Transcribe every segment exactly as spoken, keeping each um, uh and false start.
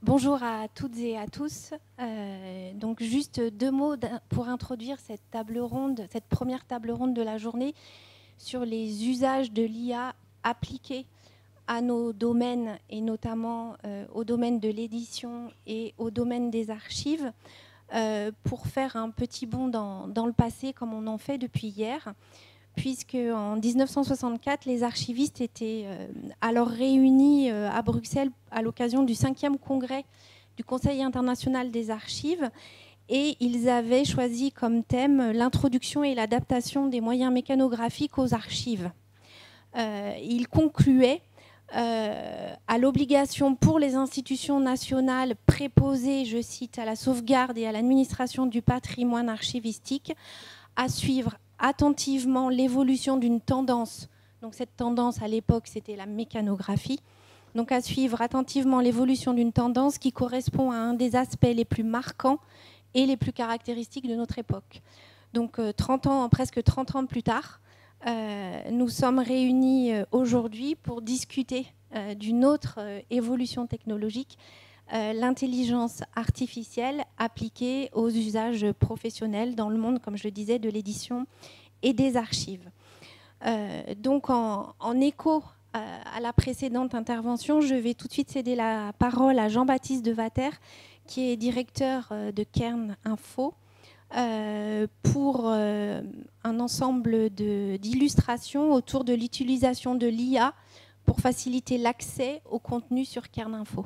Bonjour à toutes et à tous. Euh, donc juste deux mots pour introduire cette table ronde, cette première table ronde de la journée sur les usages de l'I A appliqués à nos domaines et notamment euh, au domaine de l'édition et au domaine des archives, euh, pour faire un petit bond dans, dans le passé comme on en fait depuis hier, puisque en mille neuf cent soixante-quatre, les archivistes étaient euh, alors réunis euh, à Bruxelles à l'occasion du cinquième congrès du Conseil international des archives, et ils avaient choisi comme thème l'introduction et l'adaptation des moyens mécanographiques aux archives. Euh, ils concluaient euh, à l'obligation pour les institutions nationales préposées, je cite, à la sauvegarde et à l'administration du patrimoine archivistique, à suivre attentivement l'évolution d'une tendance. Donc cette tendance, à l'époque, c'était la mécanographie. Donc à suivre attentivement l'évolution d'une tendance qui correspond à un des aspects les plus marquants et les plus caractéristiques de notre époque. Donc trente ans, presque trente ans plus tard, euh, nous sommes réunis aujourd'hui pour discuter euh, d'une autre euh, évolution technologique, Euh, l'intelligence artificielle appliquée aux usages professionnels dans le monde, comme je le disais, de l'édition et des archives. Euh, donc en, en écho euh, à la précédente intervention, je vais tout de suite céder la parole à Jean-Baptiste Devater, qui est directeur euh, de Kern Info, euh, pour euh, un ensemble d'illustrations autour de l'utilisation de l'I A pour faciliter l'accès au contenu sur Kern Info.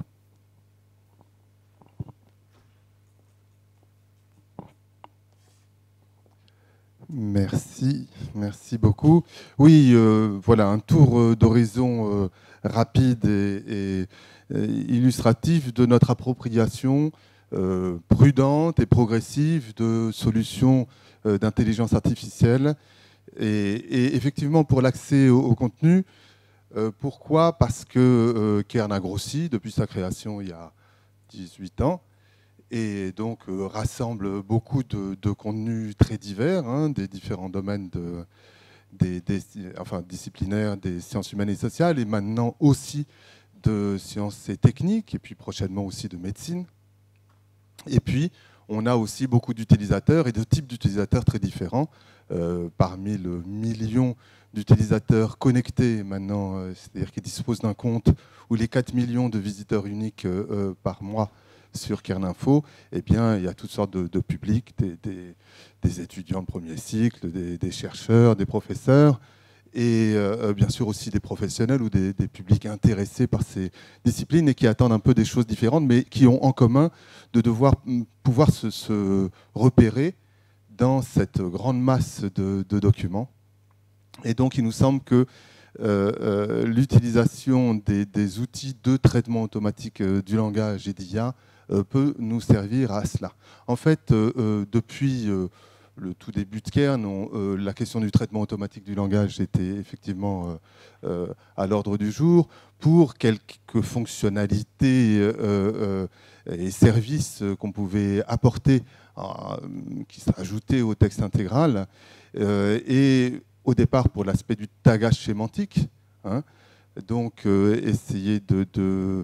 Merci, merci beaucoup. Oui, euh, voilà, un tour d'horizon euh, rapide et, et, et illustratif de notre appropriation euh, prudente et progressive de solutions euh, d'intelligence artificielle. Et, et effectivement, pour l'accès au, au contenu, euh, pourquoi? Parce que euh, Kern a grossi depuis sa création il y a dix-huit ans. Et donc euh, rassemble beaucoup de, de contenus très divers, hein, des différents domaines de, des, des, enfin, disciplinaires des sciences humaines et sociales, et maintenant aussi de sciences et techniques, et puis prochainement aussi de médecine. Et puis, on a aussi beaucoup d'utilisateurs et de types d'utilisateurs très différents. Euh, parmi le million d'utilisateurs connectés maintenant, euh, c'est-à-dire qui disposent d'un compte, ou les quatre millions de visiteurs uniques euh, par mois sur Kern Info, eh bien, il y a toutes sortes de, de publics, des, des, des étudiants de premier cycle, des, des chercheurs, des professeurs, et euh, bien sûr aussi des professionnels ou des, des publics intéressés par ces disciplines et qui attendent un peu des choses différentes, mais qui ont en commun de devoir pouvoir se, se repérer dans cette grande masse de, de documents. Et donc, il nous semble que Euh, euh, l'utilisation des, des outils de traitement automatique euh, du langage et d'I A euh, peut nous servir à cela. En fait, euh, euh, depuis euh, le tout début de Kern, on, euh, la question du traitement automatique du langage était effectivement euh, euh, à l'ordre du jour pour quelques fonctionnalités euh, euh, et services qu'on pouvait apporter, euh, qui s'ajoutaient au texte intégral. Euh, et au départ pour l'aspect du tagage sémantique, hein, donc euh, essayer de, de,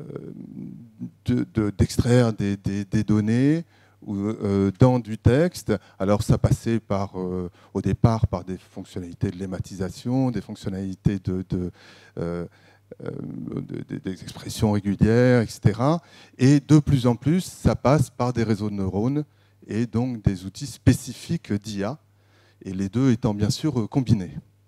de, de, d'extraire des, des, des données ou, euh, dans du texte. Alors ça passait par, euh, au départ par des fonctionnalités de lématisation, des fonctionnalités de, de, euh, de, des expressions régulières, et cetera. Et de plus en plus, ça passe par des réseaux de neurones et donc des outils spécifiques d'I A, et les deux étant bien sûr combinés.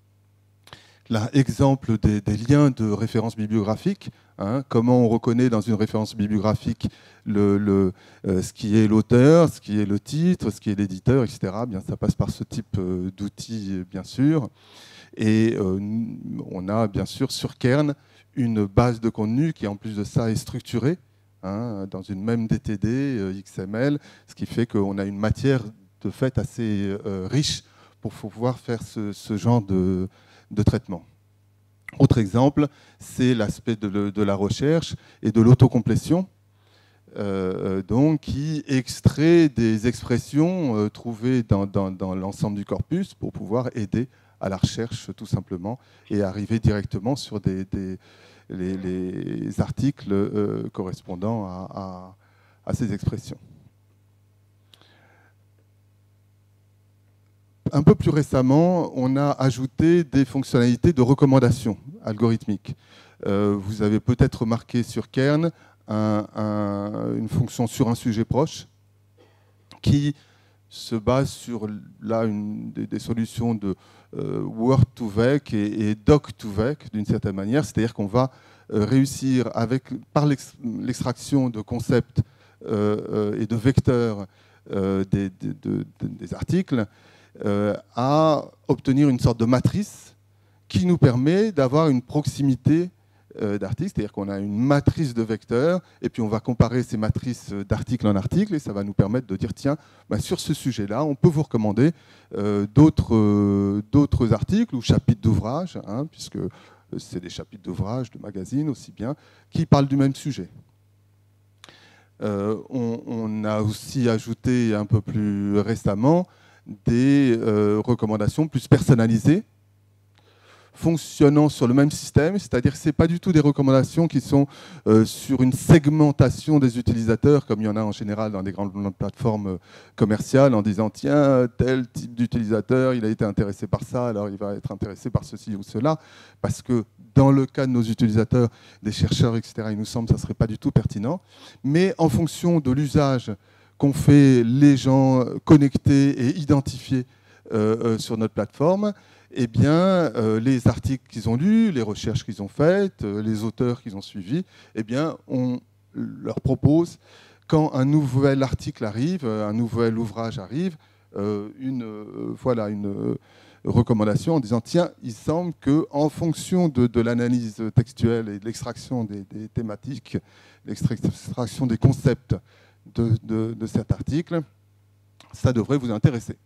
Là, exemple des, des liens de référence bibliographique, hein, comment on reconnaît dans une référence bibliographique le, le, euh, ce qui est l'auteur, ce qui est le titre, ce qui est l'éditeur, et cetera. Bien, ça passe par ce type euh, d'outils, bien sûr. Et euh, on a bien sûr sur Kern une base de contenu qui, en plus de ça, est structurée, hein, dans une même D T D, euh, X M L, ce qui fait qu'on a une matière de fait assez euh, riche pour pouvoir faire ce, ce genre de, de traitement. Autre exemple, c'est l'aspect de, de la recherche et de l'autocomplétion, euh, donc, qui extrait des expressions euh, trouvées dans, dans, dans l'ensemble du corpus pour pouvoir aider à la recherche tout simplement et arriver directement sur des, des, les, les articles euh, correspondant à, à, à ces expressions. Un peu plus récemment, on a ajouté des fonctionnalités de recommandation algorithmique. Euh, vous avez peut-être remarqué sur Kern un, un, une fonction sur un sujet proche qui se base sur là, une, des, des solutions de euh, Word2Vec et, et Doc2Vec d'une certaine manière, c'est-à-dire qu'on va euh, réussir avec, par l'extraction de concepts euh, euh, et de vecteurs euh, des, des, de, des articles, Euh, à obtenir une sorte de matrice qui nous permet d'avoir une proximité euh, d'articles, c'est-à-dire qu'on a une matrice de vecteurs, et puis on va comparer ces matrices d'articles en articles, et ça va nous permettre de dire, tiens, ben sur ce sujet-là, on peut vous recommander euh, d'autres euh, d'autres articles ou chapitres d'ouvrages, hein, puisque c'est des chapitres d'ouvrages, de magazines aussi bien, qui parlent du même sujet. Euh, on, on a aussi ajouté un peu plus récemment des euh, recommandations plus personnalisées, fonctionnant sur le même système, c'est-à-dire que ce n'est pas du tout des recommandations qui sont euh, sur une segmentation des utilisateurs, comme il y en a en général dans des grandes plateformes commerciales, en disant tiens, tel type d'utilisateur, il a été intéressé par ça, alors il va être intéressé par ceci ou cela, parce que dans le cas de nos utilisateurs, des chercheurs, et cetera, il nous semble que ça ne serait pas du tout pertinent, mais en fonction de l'usage qu'ont fait les gens connectés et identifiés euh, euh, sur notre plateforme, eh bien, euh, les articles qu'ils ont lus, les recherches qu'ils ont faites, euh, les auteurs qu'ils ont suivis, eh bien, on leur propose, quand un nouvel article arrive, un nouvel ouvrage arrive, euh, une, euh, voilà, une euh, recommandation en disant tiens, il semble qu'en fonction de, de l'analyse textuelle et de l'extraction des, des thématiques, l'extraction des concepts de, de, de cet article, ça devrait vous intéresser.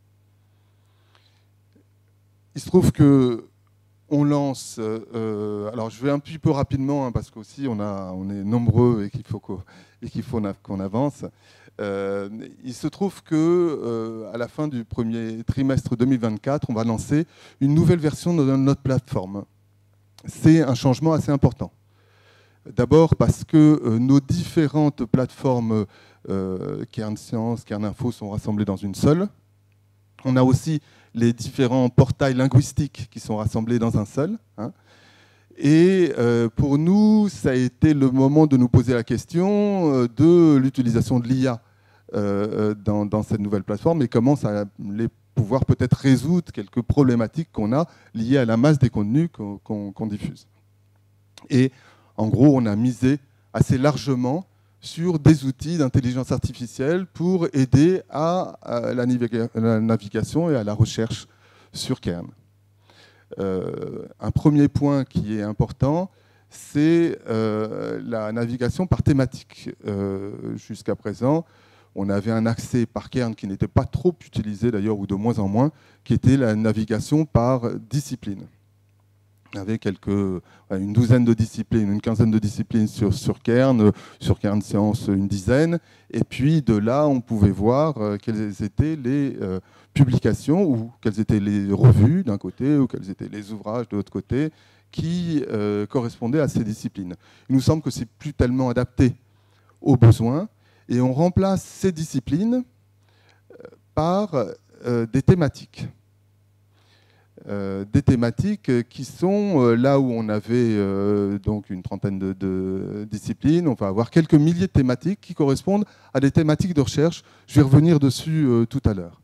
Il se trouve qu'on lance, euh, alors je vais un petit peu rapidement, hein, parce qu'aussi on, on est nombreux et qu'il faut qu'on qu'il faut qu'on avance. Euh, il se trouve qu'à euh, la fin du premier trimestre deux mille vingt-quatre, on va lancer une nouvelle version de notre plateforme. C'est un changement assez important. D'abord parce que euh, nos différentes plateformes euh, Kern Science, Kern Info sont rassemblées dans une seule. On a aussi les différents portails linguistiques qui sont rassemblés dans un seul. Hein. Et euh, pour nous, ça a été le moment de nous poser la question euh, de l'utilisation de l'I A euh, dans, dans cette nouvelle plateforme et comment ça allait pouvoir peut-être résoudre quelques problématiques qu'on a liées à la masse des contenus qu'on qu'on, qu'on diffuse. Et en gros, on a misé assez largement sur des outils d'intelligence artificielle pour aider à, à la, naviga la navigation et à la recherche sur Kern. Euh, un premier point qui est important, c'est euh, la navigation par thématique. Euh, jusqu'à présent, on avait un accès par Kern qui n'était pas trop utilisé d'ailleurs, ou de moins en moins, qui était la navigation par discipline. On avait quelques, une douzaine de disciplines, une quinzaine de disciplines sur, sur Kern, sur Kern Science une dizaine, et puis de là on pouvait voir euh, quelles étaient les euh, publications ou quelles étaient les revues d'un côté ou quels étaient les ouvrages de l'autre côté qui euh, correspondaient à ces disciplines. Il nous semble que c'est plus tellement adapté aux besoins et on remplace ces disciplines par euh, des thématiques. Euh, des thématiques qui sont euh, là où on avait euh, donc une trentaine de, de disciplines, on va avoir quelques milliers de thématiques qui correspondent à des thématiques de recherche. Je vais revenir dessus euh, tout à l'heure.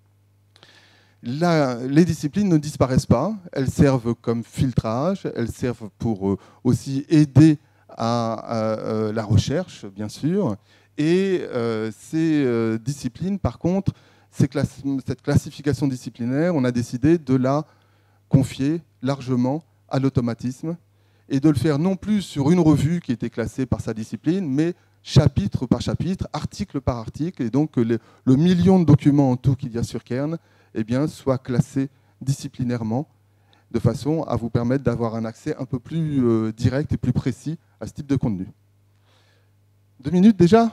Là, les disciplines ne disparaissent pas, elles servent comme filtrage, elles servent pour euh, aussi aider à, à, à la recherche, bien sûr, et euh, ces euh, disciplines, par contre, cette classification disciplinaire, on a décidé de la confier largement à l'automatisme et de le faire non plus sur une revue qui était classée par sa discipline, mais chapitre par chapitre, article par article, et donc que le, le million de documents en tout qu'il y a sur Kern eh bien, soit classé disciplinairement, de façon à vous permettre d'avoir un accès un peu plus euh, direct et plus précis à ce type de contenu. Deux minutes déjà ?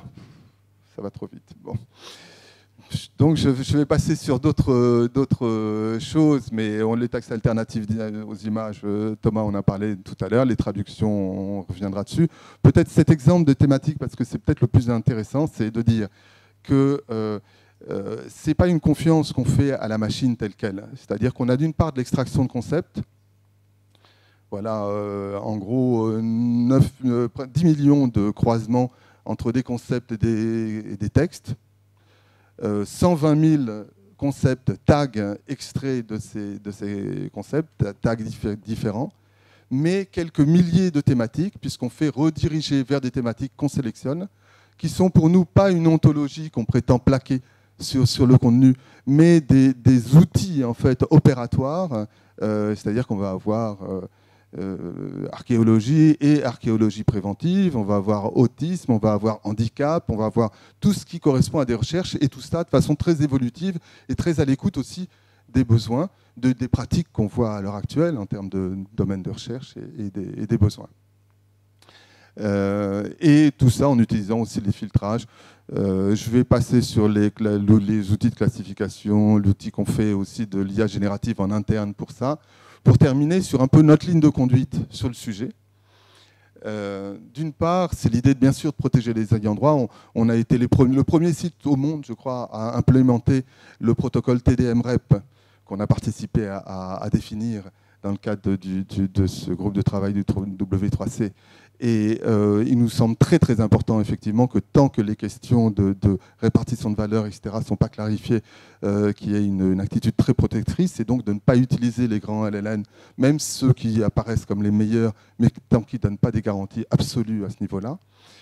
Ça va trop vite. Bon. Donc je, je vais passer sur d'autres d'autres choses, mais on, les textes alternatifs aux images, Thomas en a parlé tout à l'heure, les traductions, on reviendra dessus. Peut-être cet exemple de thématique, parce que c'est peut-être le plus intéressant, c'est de dire que euh, euh, ce n'est pas une confiance qu'on fait à la machine telle qu'elle. C'est-à-dire qu'on a d'une part de l'extraction de concepts. Voilà, euh, en gros, neuf, euh, dix millions de croisements entre des concepts et des, et des textes. Euh, cent vingt mille concepts, tags extraits de ces, de ces concepts, tags diffé- différents, mais quelques milliers de thématiques, puisqu'on fait rediriger vers des thématiques qu'on sélectionne, qui sont pour nous pas une ontologie qu'on prétend plaquer sur, sur le contenu, mais des, des outils en fait opératoires, euh, c'est-à-dire qu'on va avoir euh, euh, archéologie et archéologie préventive, on va avoir autisme, on va avoir handicap, on va avoir tout ce qui correspond à des recherches, et tout ça de façon très évolutive et très à l'écoute aussi des besoins, de, des pratiques qu'on voit à l'heure actuelle en termes de domaine de recherche et, et, des, et des besoins. Euh, et tout ça en utilisant aussi les filtrages. Euh, je vais passer sur les, les outils de classification, l'outil qu'on fait aussi de l'I A générative en interne pour ça, pour terminer sur un peu notre ligne de conduite sur le sujet. Euh, D'une part, c'est l'idée de bien sûr de protéger les ayants droit. On, on a été les premiers, le premier site au monde, je crois, à implémenter le protocole T D M REP qu'on a participé à, à, à définir dans le cadre du, du, de ce groupe de travail du W trois C. Et euh, il nous semble très très important effectivement que tant que les questions de, de répartition de valeur, et cetera, ne sont pas clarifiées, euh, qu'il y ait une, une attitude très protectrice, et donc de ne pas utiliser les grands L L M, même ceux qui apparaissent comme les meilleurs, mais tant qu'ils ne donnent pas des garanties absolues à ce niveau-là.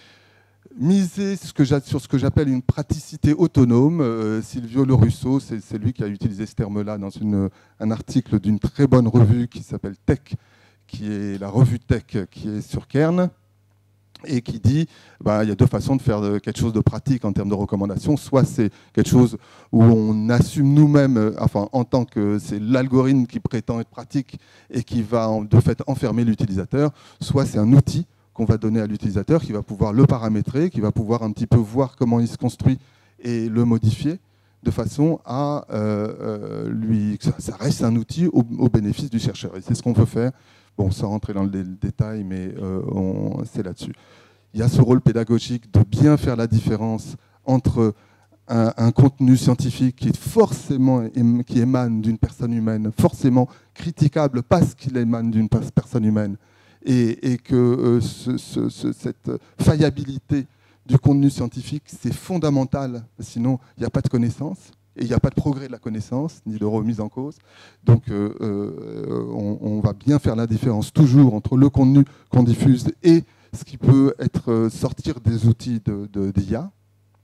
Miser ce que sur ce que j'appelle une praticité autonome. Euh, Silvio Lorusso, c'est lui qui a utilisé ce terme-là dans une, un article d'une très bonne revue qui s'appelle Tech, qui est la revue Tech, qui est sur Kern, et qui dit bah, il y a deux façons de faire quelque chose de pratique en termes de recommandations. Soit c'est quelque chose où on assume nous-mêmes, enfin en tant que c'est l'algorithme qui prétend être pratique et qui va de fait enfermer l'utilisateur, soit c'est un outil qu'on va donner à l'utilisateur qui va pouvoir le paramétrer, qui va pouvoir un petit peu voir comment il se construit et le modifier de façon à euh, euh, lui que ça, ça reste un outil au, au bénéfice du chercheur. Et c'est ce qu'on veut faire. Bon, sans rentrer dans le dé détail, mais euh, c'est là-dessus. Il y a ce rôle pédagogique de bien faire la différence entre un, un contenu scientifique qui est forcément qui émane d'une personne humaine, forcément critiquable parce qu'il émane d'une personne humaine, et, et que euh, ce, ce, ce, cette faillibilité du contenu scientifique, c'est fondamental, sinon il n'y a pas de connaissance. Et il n'y a pas de progrès de la connaissance, ni de remise en cause. Donc euh, euh, on, on va bien faire la différence toujours entre le contenu qu'on diffuse et ce qui peut être euh, sortir des outils de, de, d'I A.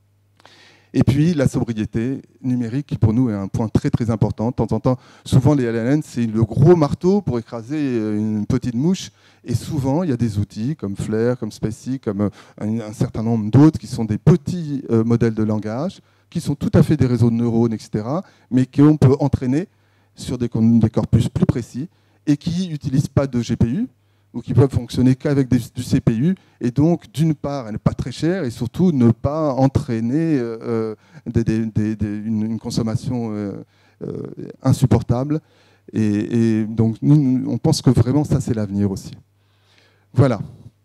Et puis la sobriété numérique, qui pour nous est un point très très important. De temps en temps, souvent les L L M, c'est le gros marteau pour écraser une petite mouche. Et souvent, il y a des outils comme Flair, comme Spacy, comme un, un certain nombre d'autres qui sont des petits euh, modèles de langage, qui sont tout à fait des réseaux de neurones, et cetera, mais qu'on peut entraîner sur des, des corpus plus précis et qui n'utilisent pas de G P U ou qui peuvent fonctionner qu'avec du C P U. Et donc, d'une part, elle n'est pas très chère et surtout ne pas entraîner euh, des, des, des, des, une, une consommation euh, euh, insupportable. Et, et donc, nous, on pense que vraiment, ça, c'est l'avenir aussi. Voilà.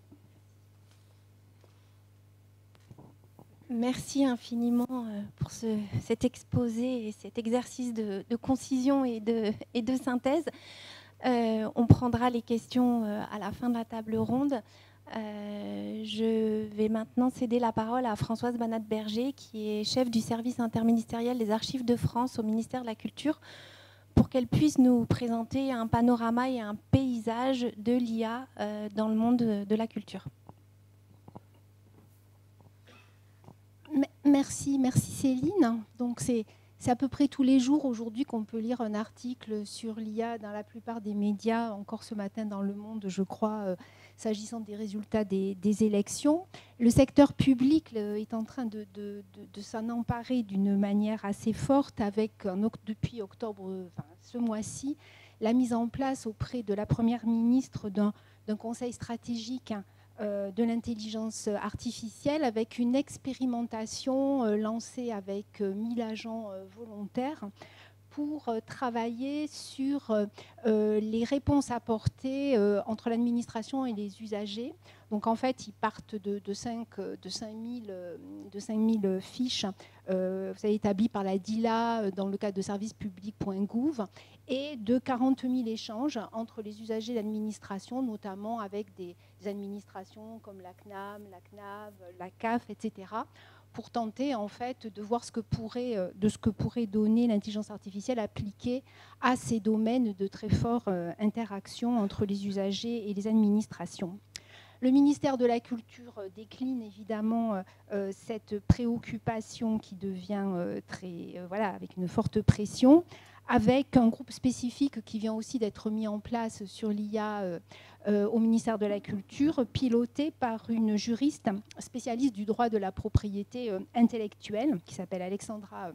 Merci infiniment pour ce, cet exposé et cet exercice de, de concision et de, et de synthèse. Euh, on prendra les questions à la fin de la table ronde. Euh, je vais maintenant céder la parole à Françoise Banat-Berger, qui est chef du service interministériel des Archives de France au ministère de la Culture, pour qu'elle puisse nous présenter un panorama et un paysage de l'I A euh, dans le monde de, de la culture. Merci, merci Céline. Donc c'est c'est à peu près tous les jours aujourd'hui qu'on peut lire un article sur l'I A dans la plupart des médias, encore ce matin dans Le Monde, je crois, euh, s'agissant des résultats des, des élections. Le secteur public euh, est en train de, de, de, de s'en emparer d'une manière assez forte avec, un, depuis octobre, enfin, ce mois-ci, la mise en place auprès de la Première ministre d'un d'un conseil stratégique hein, euh, de l'intelligence artificielle avec une expérimentation euh, lancée avec euh, mille agents euh, volontaires pour euh, travailler sur euh, les réponses apportées euh, entre l'administration et les usagers. Donc en fait, ils partent de, de, cinq, de, cinq mille, de cinq mille fiches euh, vous avez établies par la D I L A dans le cadre de service public point gouv et de quarante mille échanges entre les usagers et l'administration, notamment avec des, des administrations comme la C N A M, la C N A V, la C A F, et cetera, pour tenter en fait de voir ce que pourrait, de ce que pourrait donner l'intelligence artificielle appliquée à ces domaines de très forte euh, interaction entre les usagers et les administrations. Le ministère de la Culture décline évidemment euh, cette préoccupation qui devient euh, très, euh, voilà, avec une forte pression, avec un groupe spécifique qui vient aussi d'être mis en place sur l'I A euh, euh, au ministère de la Culture, piloté par une juriste spécialiste du droit de la propriété euh, intellectuelle, qui s'appelle Alexandra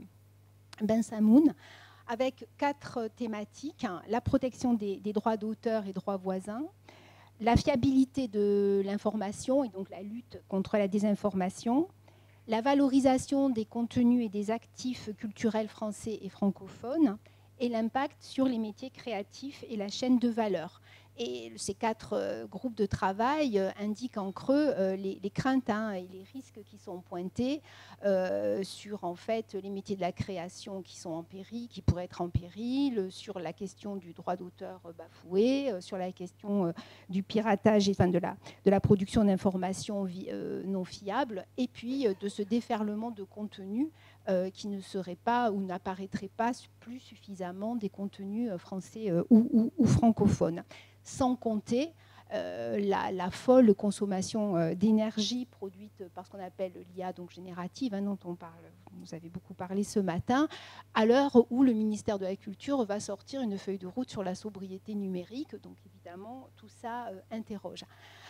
Bensamoun, avec quatre thématiques: la protection des, des droits d'auteur et droits voisins, la fiabilité de l'information et donc la lutte contre la désinformation, la valorisation des contenus et des actifs culturels français et francophones, et l'impact sur les métiers créatifs et la chaîne de valeur. Et ces quatre euh, groupes de travail euh, indiquent en creux euh, les, les craintes hein, et les risques qui sont pointés euh, sur en fait, les métiers de la création qui sont en péril, qui pourraient être en péril, sur la question du droit d'auteur bafoué, euh, sur la question euh, du piratage et enfin, de, la, de la production d'informations euh, non fiables, et puis euh, de ce déferlement de contenus euh, qui ne seraient pas ou n'apparaîtraient pas plus suffisamment des contenus français euh, ou, ou, ou francophones. Sans compter euh, la, la folle consommation euh, d'énergie produite par ce qu'on appelle l'I A donc générative, hein, dont on parle, vous avez beaucoup parlé ce matin, à l'heure où le ministère de la Culture va sortir une feuille de route sur la sobriété numérique. Donc évidemment, tout ça euh, interroge.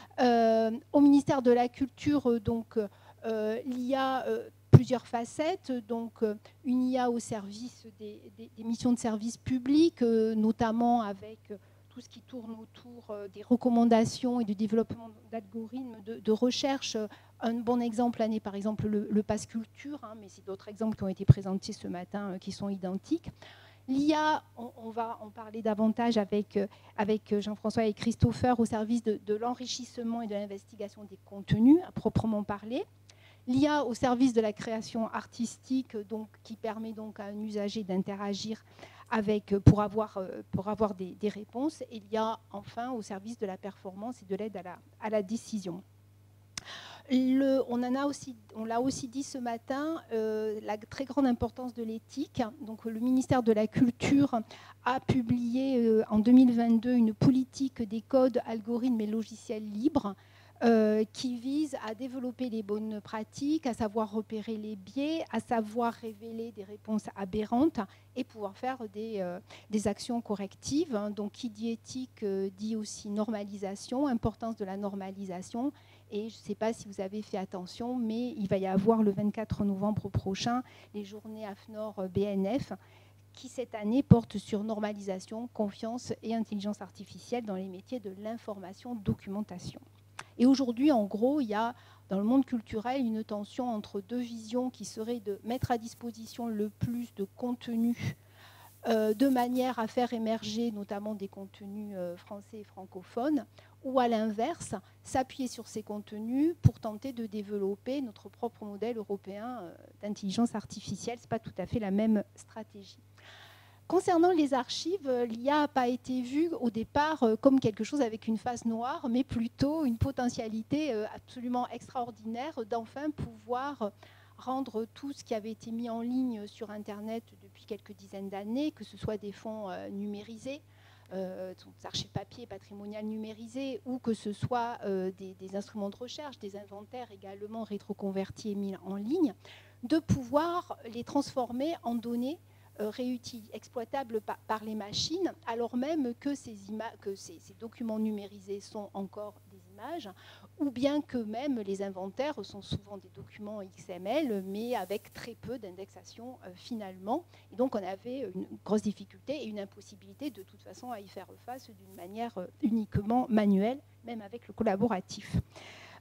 Euh, au ministère de la Culture, donc, euh, l'I A... Euh, plusieurs facettes, donc une I A au service des, des, des missions de service public, euh, notamment avec tout ce qui tourne autour des recommandations et du développement d'algorithmes de, de recherche. Un bon exemple l'année, par exemple, le, le Pass Culture, hein, mais c'est d'autres exemples qui ont été présentés ce matin euh, qui sont identiques. L'I A, on, on va en parler davantage avec, euh, avec Jean-François et Christopher, au service de, de l'enrichissement et de l'investigation des contenus, à proprement parler. L'I A au service de la création artistique, donc, qui permet donc à un usager d'interagir avec, pour avoir, pour avoir des, des réponses. Et l'I A, enfin, au service de la performance et de l'aide à la, à la décision. Le, on en a aussi, on l'a aussi dit ce matin, euh, la très grande importance de l'éthique. Donc, le ministère de la Culture a publié euh, en deux mille vingt-deux une politique des codes, algorithmes et logiciels libres, Euh, qui vise à développer les bonnes pratiques, à savoir repérer les biais, à savoir révéler des réponses aberrantes et pouvoir faire des, euh, des actions correctives. Donc, qui dit éthique euh, dit aussi normalisation, importance de la normalisation. Et je ne sais pas si vous avez fait attention, mais il va y avoir le vingt-quatre novembre prochain les journées A F N O R B N F qui cette année portent sur normalisation, confiance et intelligence artificielle dans les métiers de l'information documentation. Et aujourd'hui, en gros, il y a dans le monde culturel une tension entre deux visions qui seraient de mettre à disposition le plus de contenu euh, de manière à faire émerger notamment des contenus euh, français et francophones, ou à l'inverse, s'appuyer sur ces contenus pour tenter de développer notre propre modèle européen euh, d'intelligence artificielle. Ce n'est pas tout à fait la même stratégie. Concernant les archives, l'I A n'a pas été vue au départ comme quelque chose avec une face noire, mais plutôt une potentialité absolument extraordinaire d'enfin pouvoir rendre tout ce qui avait été mis en ligne sur Internet depuis quelques dizaines d'années, que ce soit des fonds numérisés, euh, des archives papier, patrimoniales numérisées, ou que ce soit euh, des, des instruments de recherche, des inventaires également rétroconvertis et mis en ligne, de pouvoir les transformer en données réutilisés, exploitables par, par les machines, alors même que, ces, que ces, ces documents numérisés sont encore des images, ou bien que même les inventaires sont souvent des documents X M L, mais avec très peu d'indexation euh, finalement. Et donc on avait une grosse difficulté et une impossibilité de toute façon à y faire face d'une manière euh, uniquement manuelle, même avec le collaboratif.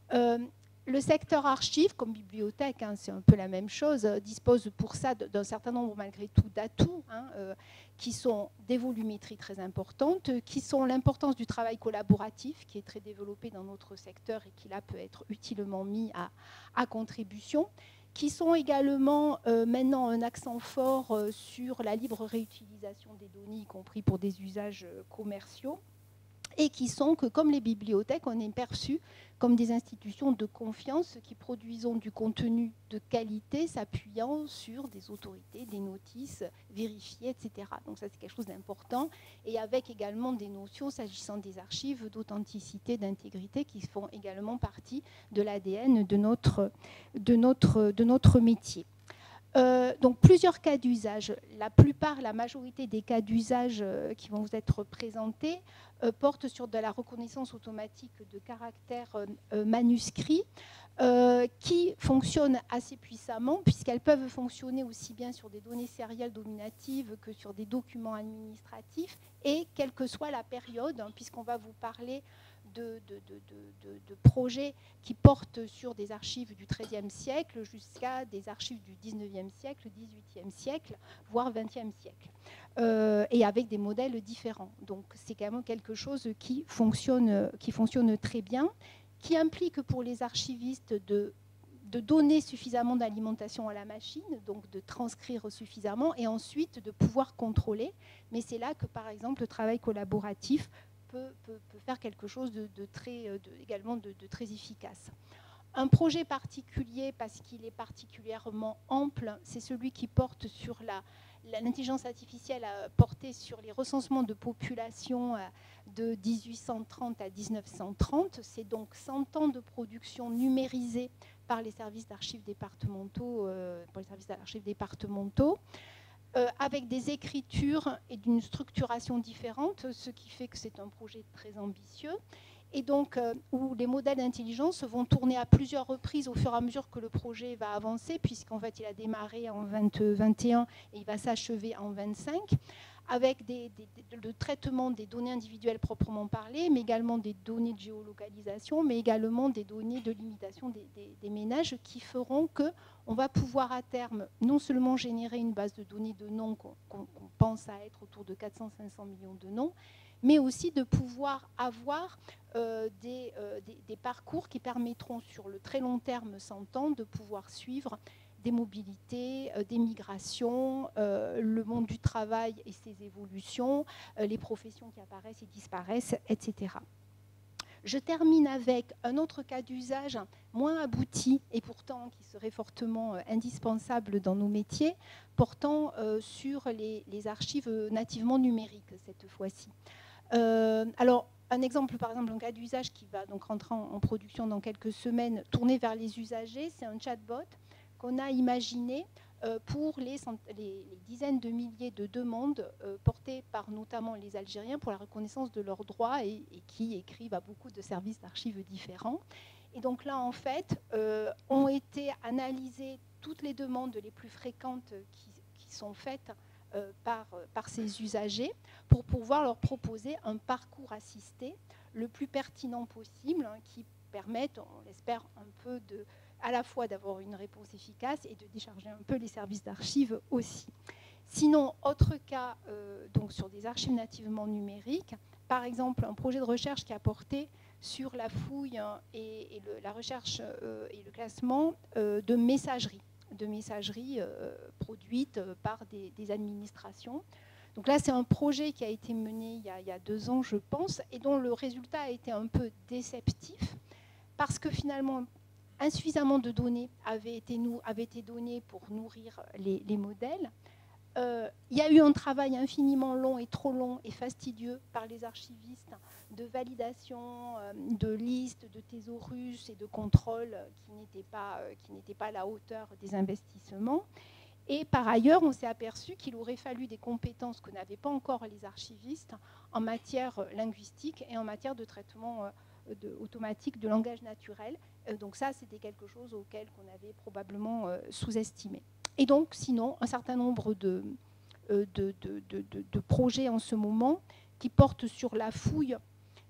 Euh, le secteur archives, comme bibliothèque, hein, c'est un peu la même chose, euh, dispose pour ça d'un certain nombre, malgré tout, d'atouts, hein, euh, qui sont des volumétries très importantes, qui sont l'importance du travail collaboratif, qui est très développé dans notre secteur et qui, là, peut être utilement mis à, à contribution, qui sont également euh, maintenant un accent fort euh, sur la libre réutilisation des données, y compris pour des usages euh, commerciaux, et qui sont que, comme les bibliothèques, on est perçus comme des institutions de confiance qui produisent du contenu de qualité s'appuyant sur des autorités, des notices vérifiées, et cetera. Donc ça, c'est quelque chose d'important, et avec également des notions, s'agissant des archives, d'authenticité, d'intégrité, qui font également partie de l'A D N de notre, de notre, de notre métier. Euh, donc plusieurs cas d'usage. La plupart, la majorité des cas d'usage euh, qui vont vous être présentés euh, portent sur de la reconnaissance automatique de caractères euh, manuscrits euh, qui fonctionnent assez puissamment puisqu'elles peuvent fonctionner aussi bien sur des données sérielles dominatives que sur des documents administratifs et quelle que soit la période, hein, puisqu'on va vous parler De, de, de, de, de projets qui portent sur des archives du treizième siècle jusqu'à des archives du dix-neuvième siècle, dix-huitième siècle, voire vingtième siècle, euh, et avec des modèles différents. Donc c'est quand même quelque chose qui fonctionne, qui fonctionne très bien, qui implique pour les archivistes de, de donner suffisamment d'alimentation à la machine, donc de transcrire suffisamment, et ensuite de pouvoir contrôler. Mais c'est là que, par exemple, le travail collaboratif Peut, peut, peut faire quelque chose de, de très, de, également de, de très efficace. Un projet particulier, parce qu'il est particulièrement ample, c'est celui qui porte sur la, l'intelligence artificielle portée sur les recensements de population de dix-huit cent trente à dix-neuf cent trente. C'est donc cent ans de production numérisée par les services d'archives départementaux, euh, par les services d'archives départementaux. Euh, avec des écritures et d'une structuration différente, ce qui fait que c'est un projet très ambitieux, et donc euh, où les modèles d'intelligence vont tourner à plusieurs reprises au fur et à mesure que le projet va avancer, puisqu'en fait il a démarré en vingt, vingt et un et il va s'achever en vingt-cinq, avec des, des, le traitement des données individuelles proprement parlées, mais également des données de géolocalisation, mais également des données de limitation des, des, des ménages qui feront qu'on va pouvoir à terme non seulement générer une base de données de noms qu'on qu'on pense à être autour de quatre cents à cinq cents millions de noms, mais aussi de pouvoir avoir euh, des, euh, des, des parcours qui permettront sur le très long terme, cent ans, de pouvoir suivre des mobilités, euh, des migrations, euh, le monde du travail et ses évolutions, euh, les professions qui apparaissent et disparaissent, et cetera. Je termine avec un autre cas d'usage moins abouti et pourtant qui serait fortement euh, indispensable dans nos métiers, portant euh, sur les, les archives nativement numériques cette fois-ci. Euh, alors, un exemple, par exemple, un cas d'usage qui va donc rentrer en, en production dans quelques semaines, tourné vers les usagers, c'est un chatbot qu'on a imaginé euh, pour les, les, les dizaines de milliers de demandes euh, portées par notamment les Algériens pour la reconnaissance de leurs droits et, et qui écrivent à beaucoup de services d'archives différents. Et donc là, en fait, euh, ont été analysées toutes les demandes les plus fréquentes qui, qui sont faites euh, par, par ces usagers pour pouvoir leur proposer un parcours assisté le plus pertinent possible, hein, qui permette, on l'espère, un peu de à la fois d'avoir une réponse efficace et de décharger un peu les services d'archives aussi. Sinon, autre cas euh, donc sur des archives nativement numériques, par exemple un projet de recherche qui a porté sur la fouille et, et le, la recherche euh, et le classement euh, de messageries, de messageries euh, produites par des, des administrations. Donc là, c'est un projet qui a été mené il y a, il y a deux ans, je pense, et dont le résultat a été un peu déceptif, parce que finalement, insuffisamment de données avaient été, nous, avaient été données pour nourrir les, les modèles. Euh, il y a eu un travail infiniment long et trop long et fastidieux par les archivistes de validation, euh, de listes, de thésaurus et de contrôle qui n'étaient pas, euh, qui n'étaient pas à la hauteur des investissements. Et par ailleurs, on s'est aperçu qu'il aurait fallu des compétences que n'avaient pas encore les archivistes en matière linguistique et en matière de traitement euh, de, automatique de langage naturel. Euh, donc ça, c'était quelque chose auquel on avait probablement euh, sous-estimé. Et donc, sinon, un certain nombre de, euh, de, de, de, de, de projets en ce moment qui portent sur la fouille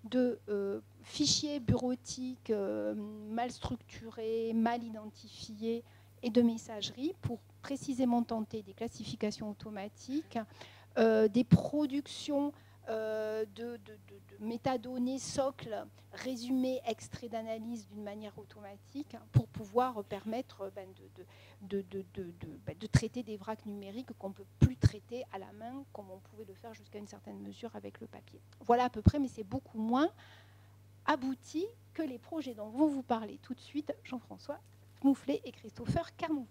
de euh, fichiers bureautiques euh, mal structurés, mal identifiés et de messagerie pour précisément tenter des classifications automatiques, euh, des productions euh, de, de, de, de métadonnées socles, résumés, extraits d'analyse d'une manière automatique pour pouvoir permettre ben, de, de, de, de, de, ben, de traiter des vracs numériques qu'on ne peut plus traiter à la main comme on pouvait le faire jusqu'à une certaine mesure avec le papier. Voilà à peu près, mais c'est beaucoup moins abouti que les projets dont vont vous parler tout de suite Jean-François Mouflet et Christopher Carnouvon.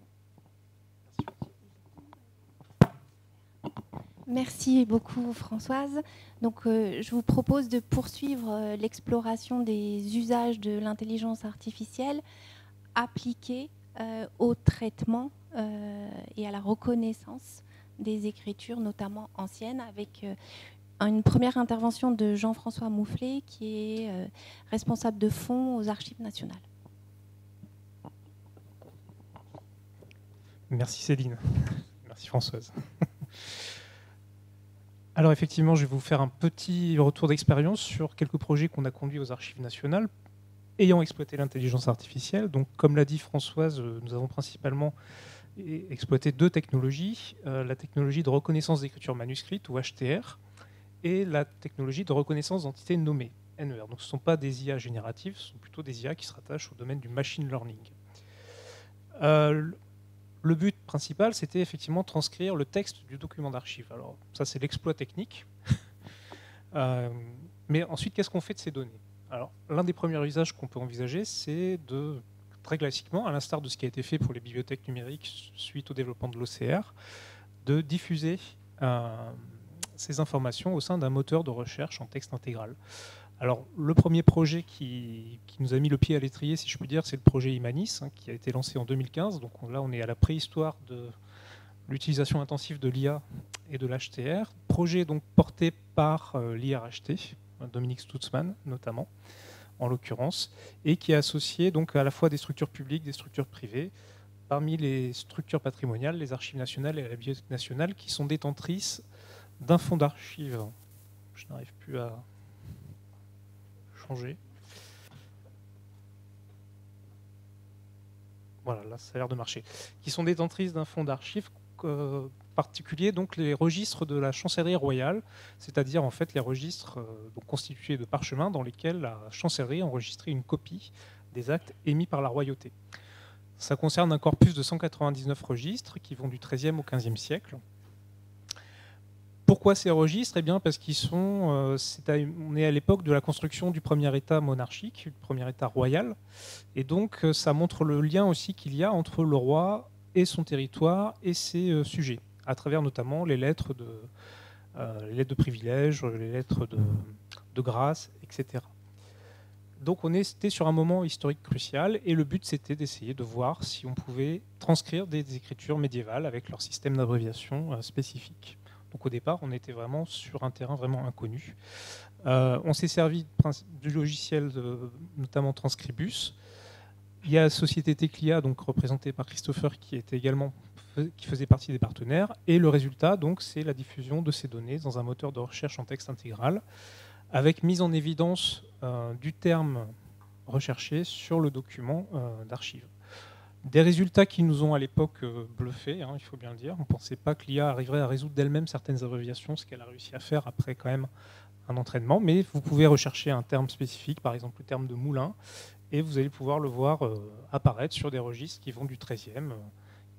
Merci beaucoup Françoise. Donc, euh, je vous propose de poursuivre euh, l'exploration des usages de l'intelligence artificielle appliqués euh, au traitement euh, et à la reconnaissance des écritures, notamment anciennes, avec euh, une première intervention de Jean-François Mouflet, qui est euh, responsable de fonds aux Archives nationales. Merci Céline. Merci Françoise. Alors effectivement, je vais vous faire un petit retour d'expérience sur quelques projets qu'on a conduits aux Archives nationales ayant exploité l'intelligence artificielle. Donc, comme l'a dit Françoise, nous avons principalement exploité deux technologies, euh, la technologie de reconnaissance d'écriture manuscrite, ou H T R, et la technologie de reconnaissance d'entités nommées, N E R. Donc ce ne sont pas des I A génératives, ce sont plutôt des I A qui se rattachent au domaine du machine learning. Euh, Le but principal, c'était effectivement transcrire le texte du document d'archive. Alors, ça, c'est l'exploit technique. euh, mais ensuite, qu'est-ce qu'on fait de ces données? Alors, l'un des premiers usages qu'on peut envisager, c'est de, très classiquement, à l'instar de ce qui a été fait pour les bibliothèques numériques suite au développement de l'O C R, de diffuser euh, ces informations au sein d'un moteur de recherche en texte intégral. Alors, le premier projet qui, qui nous a mis le pied à l'étrier, si je puis dire, c'est le projet Imanis, hein, qui a été lancé en deux mille quinze. Donc là, on est à la préhistoire de l'utilisation intensive de l'I A et de l'H T R. Projet donc porté par euh, l'I R H T, Dominique Stutzmann notamment, en l'occurrence, et qui est associé donc à la fois des structures publiques, des structures privées. Parmi les structures patrimoniales, les Archives nationales et la Bibliothèque nationale, qui sont détentrices d'un fonds d'archives. Je n'arrive plus à... changer. Voilà, là ça a l'air de marcher. Qui sont détentrices d'un fonds d'archives euh, particulier, donc les registres de la chancellerie royale, c'est-à-dire en fait les registres euh, donc, constitués de parchemins dans lesquels la chancellerie enregistrait une copie des actes émis par la royauté. Ça concerne un corpus de cent quatre-vingt-dix-neuf registres qui vont du treizième au quinzième siècle. Pourquoi ces registres? Eh bien, parce qu'ils sont, euh, c'est à, on est à l'époque de la construction du premier État monarchique, du premier État royal, et donc euh, ça montre le lien aussi qu'il y a entre le roi et son territoire et ses euh, sujets, à travers notamment les lettres de, euh, les lettres de privilèges, les lettres de, de grâce, et cetera. Donc on était sur un moment historique crucial, et le but c'était d'essayer de voir si on pouvait transcrire des écritures médiévales avec leur système d'abréviation euh, spécifique. Donc au départ, on était vraiment sur un terrain vraiment inconnu. Euh, on s'est servi du logiciel, de, notamment Transcribus. Il y a la société Teclia, donc représentée par Christopher, qui était également qui faisait partie des partenaires. Et le résultat, donc, c'est la diffusion de ces données dans un moteur de recherche en texte intégral, avec mise en évidence euh, du terme recherché sur le document euh, d'archives. Des résultats qui nous ont à l'époque euh, bluffés, hein, il faut bien le dire. On ne pensait pas que l'I A arriverait à résoudre d'elle-même certaines abréviations, ce qu'elle a réussi à faire après quand même un entraînement. Mais vous pouvez rechercher un terme spécifique, par exemple le terme de moulin, et vous allez pouvoir le voir euh, apparaître sur des registres qui vont du treizième euh,